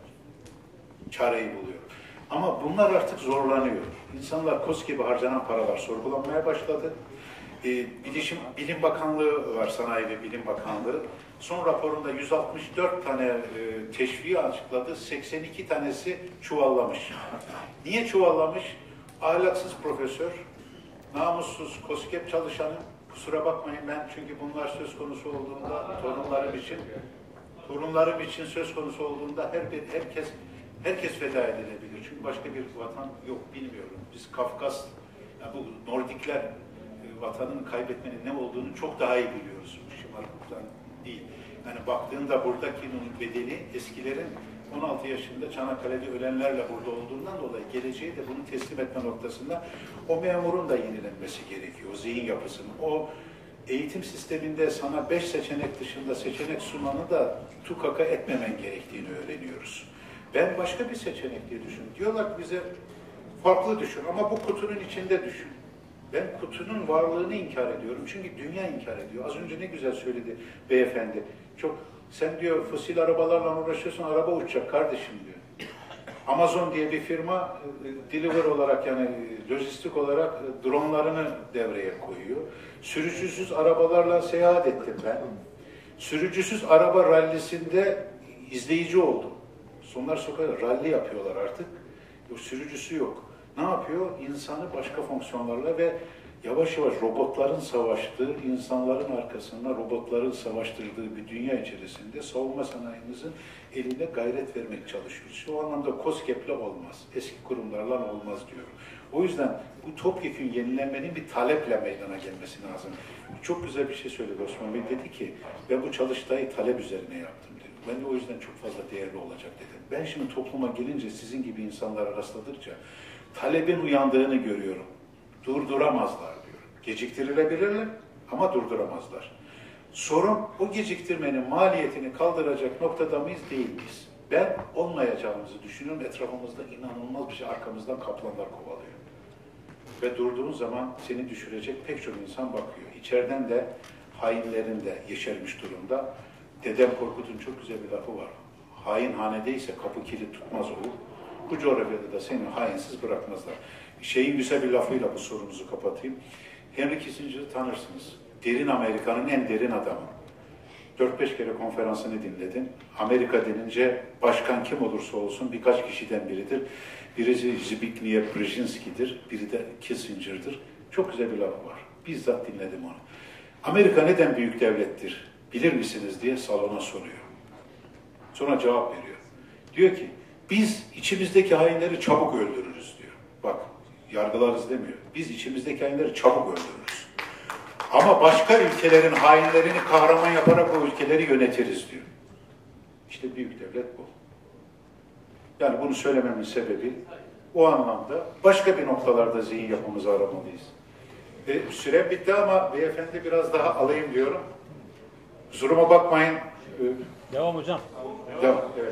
çareyi buluyorum. Ama bunlar artık zorlanıyor. İnsanlar kos gibi harcanan paralar sorgulanmaya başladı. E, Bilişim, Bilim Bakanlığı var, Sanayi ve Bilim Bakanlığı. Son raporunda yüz altmış dört tane e, teşviği açıkladı, seksen iki tanesi çuvallamış. Niye çuvallamış? Ahlaksız profesör, namussuz KOSGEB çalışanı, kusura bakmayın ben çünkü bunlar söz konusu olduğunda torunlarım için, torunlarım için söz konusu olduğunda her bir, herkes herkes feda edilebilir. Çünkü başka bir vatan yok, bilmiyorum. Biz Kafkas, yani bu Nordikler e, vatanın kaybetmenin ne olduğunu çok daha iyi biliyoruz. Şımarıklıktan değil. Yani baktığında buradakinin bedeli eskilerin on altı yaşında Çanakkale'de ölenlerle burada olduğundan dolayı geleceği de bunu teslim etme noktasında o memurun da yenilenmesi gerekiyor. O zihin yapısının. O eğitim sisteminde sana beş seçenek dışında seçenek sunmanı da tukaka etmemen gerektiğini öğreniyoruz. Ben başka bir seçenek diye düşünüyorum. Diyorlar ki bize farklı düşün ama bu kutunun içinde düşün. Ben kutunun varlığını inkar ediyorum. Çünkü dünya inkar ediyor. Az önce ne güzel söyledi beyefendi. Çok, sen diyor fosil arabalarla uğraşıyorsun, araba uçacak kardeşim diyor. Amazon diye bir firma deliver olarak yani lojistik olarak dronlarını devreye koyuyor. Sürücüsüz arabalarla seyahat ettim ben. Sürücüsüz araba rallisinde izleyici oldum. Sonlar sokakta ralli yapıyorlar artık. Yok, sürücüsü yok. Ne yapıyor? İnsanı başka fonksiyonlarla ve yavaş yavaş robotların savaştığı, insanların arkasında robotların savaştırdığı bir dünya içerisinde savunma sanayimizin eline gayret vermek çalışıyoruz. Şu anlamda KOSGEB'le olmaz, eski kurumlarla olmaz diyorum. O yüzden bu topyekün yenilenmenin bir taleple meydana gelmesi lazım. Çok güzel bir şey söyledi Osman Bey, dedi ki ben bu çalıştayı talep üzerine yaptım dedi. Ben de o yüzden çok fazla değerli olacak dedim. Ben şimdi topluma gelince sizin gibi insanlara rastladıkça talebin uyandığını görüyorum. Durduramazlar diyor. Geciktirilebilirler ama durduramazlar. Sorun o geciktirmenin maliyetini kaldıracak noktada mıyız, değil miyiz? Ben olmayacağımızı düşünüyorum. Etrafımızda inanılmaz bir şey, arkamızdan kaplanlar kovalıyor. Ve durduğun zaman seni düşürecek pek çok insan bakıyor. İçeriden de hainlerin de yeşermiş durumda. Dedem Korkut'un çok güzel bir lafı var. Hain hanedeyse kapı kilit tutmaz olur. Bu coğrafyada da seni hainsiz bırakmazlar. Şeyin güzel bir lafıyla bu sorunuzu kapatayım. Henry Kissinger'ı tanırsınız. Derin Amerika'nın en derin adamı. dört beş kere konferansını dinledin. Amerika denince başkan kim olursa olsun birkaç kişiden biridir. Birisi Zbigniew Brzezinski'dir, biri de Kissinger'dır. Çok güzel bir lafı var. Bizzat dinledim onu. Amerika neden büyük devlettir bilir misiniz diye salona soruyor. Sonra cevap veriyor. Diyor ki biz içimizdeki hainleri çabuk öldürürüz diyor. Bak yargılarız demiyor. Biz içimizdeki hainleri çabuk öldürürüz. Ama başka ülkelerin hainlerini kahraman yaparak o ülkeleri yönetiriz diyor. İşte büyük devlet bu. Yani bunu söylememin sebebi o anlamda başka bir noktalarda zihin yapımızı aramalıyız. E, süre bitti ama beyefendi biraz daha alayım diyorum. Kusuruma bakmayın.
Devam hocam.
Devam. Evet.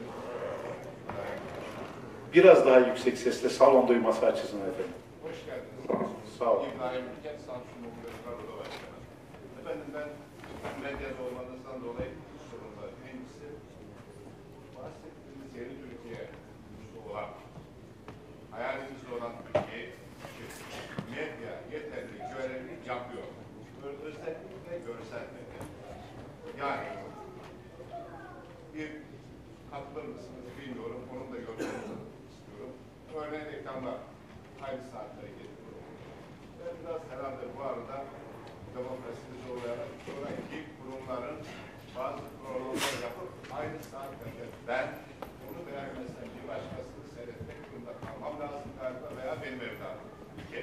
Biraz daha yüksek sesle salon duyması açısından efendim.
Hoş geldiniz.
Sağ olun.
İbrahim Ülken, Samsun Muhtarı Başkanı. Efendim ben medyada olmanızdan dolayı iki sorun var. Birincisi, bahsettiğiniz yeni Türkiye olan, hayalinizde olan Türkiye, medya yeterli görevli yapıyor. Özellikle görsel medya. Yani bir katılır mısınız bilmiyorum, onun da görmenizi istiyorum. Örneğin reklamlar aynı saatlere getiriyor. Ben biraz herhalde bu arada demokrasini zorlayarak sonraki kurumların bazı programlar yapıp aynı saatlerde ben onu beğenmezsem bir başkasını seyretmek durumunda kalmam lazım galiba veya benim evladım. İki.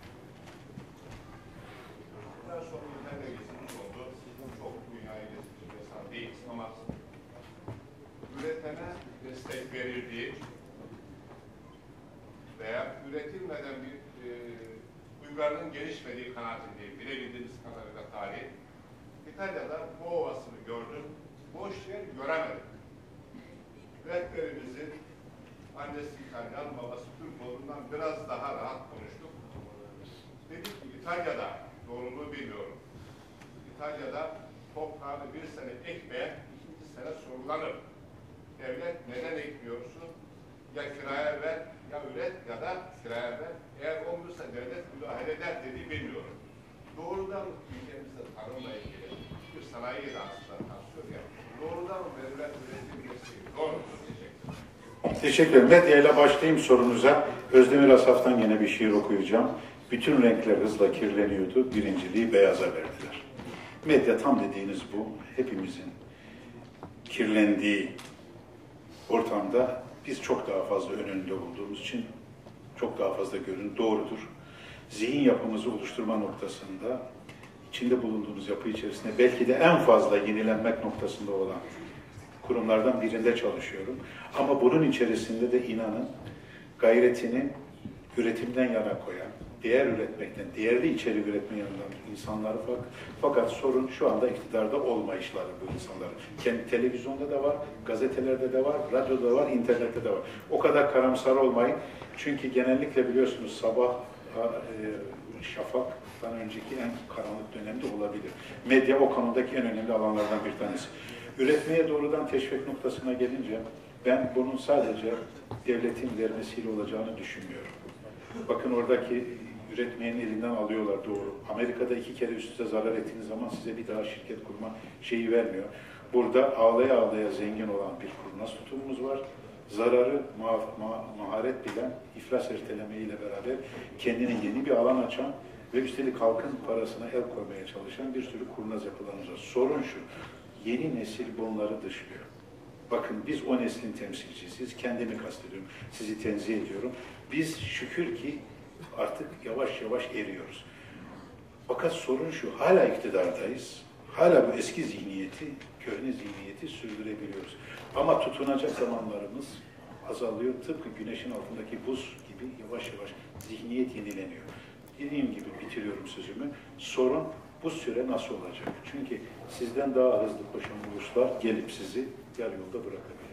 Bundan sonra ülkede geziniz oldu. Çok dünyayı gezici bir insan değiliz ama üretene destek verildiği veya üretilmeden bir e, uygarlığın gelişmediği kanaatindeyim. Bilebildiğimiz kadarıyla tarih. İtalya'da bu ovasını gördüm. Boş yer göremedim. Rehberimizin annesi İtalyan, babası Türk olduğundan biraz daha rahat konuştuk. Dedik ki İtalya'da, doğruluğu bilmiyorum. İtalya'da toprağını bir sene ekmeyen ikinci sene sorulanır. Devlet neden ekmiyorsun? Ya kiraya ver, ya üret ya da kiraya ver. Eğer olmuşsa devlet müdahale eder dediği bilmiyorum. Doğrudan ülkemizde tarımla ilgili bir sanayi de aslında tansiyon ya. Doğrudan verilen üretim desteği doğrudur. Teşekkür ederim.
Teşekkür ederim. Medya ile başlayayım sorunuza. Özdemir Asaf'tan yine bir şiir okuyacağım. Bütün renkler hızla kirleniyordu, birinciliği beyaza verdiler. Medya tam dediğiniz bu. Hepimizin kirlendiği ortamda biz çok daha fazla önünde olduğumuz için çok daha fazla görün doğrudur. Zihin yapımızı oluşturma noktasında içinde bulunduğumuz yapı içerisinde belki de en fazla yenilenmek noktasında olan kurumlardan birinde çalışıyorum. Ama bunun içerisinde de inanın gayretini üretimden yana koyan, değer üretmekten, değerli içerik üretme yanından insanları fak fakat sorun şu anda iktidarda olmayışları bu insanların. Kendi televizyonda da var, gazetelerde de var, radyoda da var, internette de var. O kadar karamsar olmayın. Çünkü genellikle biliyorsunuz sabah e, şafaktan önceki en karanlık dönemde olabilir. Medya o konudaki en önemli alanlardan bir tanesi. Üretmeye doğrudan teşvik noktasına gelince ben bunun sadece devletin vermesiyle olacağını düşünmüyorum. Bakın oradaki üretmeyenin elinden alıyorlar doğru. Amerika'da iki kere üst üste zarar ettiğiniz zaman size bir daha şirket kurma şeyi vermiyor. Burada ağlaya ağlaya zengin olan bir kurnaz tutumumuz var. Zararı ma ma maharet bilen, iflas ertelemeyle beraber kendine yeni bir alan açan ve üstelik halkın parasına el koymaya çalışan bir sürü kurnaz yapılarımız var. Sorun şu, yeni nesil bunları dışlıyor. Bakın biz o neslin temsilcisiyiz. Kendimi kastediyorum. Sizi tenzih ediyorum. Biz şükür ki artık yavaş yavaş eriyoruz. Fakat sorun şu, hala iktidardayız. Hala bu eski zihniyeti, köhne zihniyeti sürdürebiliyoruz. Ama tutunacak zamanlarımız azalıyor. Tıpkı güneşin altındaki buz gibi yavaş yavaş zihniyet yenileniyor. Dediğim gibi bitiriyorum sözümü. Sorun bu süre nasıl olacak? Çünkü sizden daha hızlı koşan uluslar gelip sizi yarı yolda bırakabilir.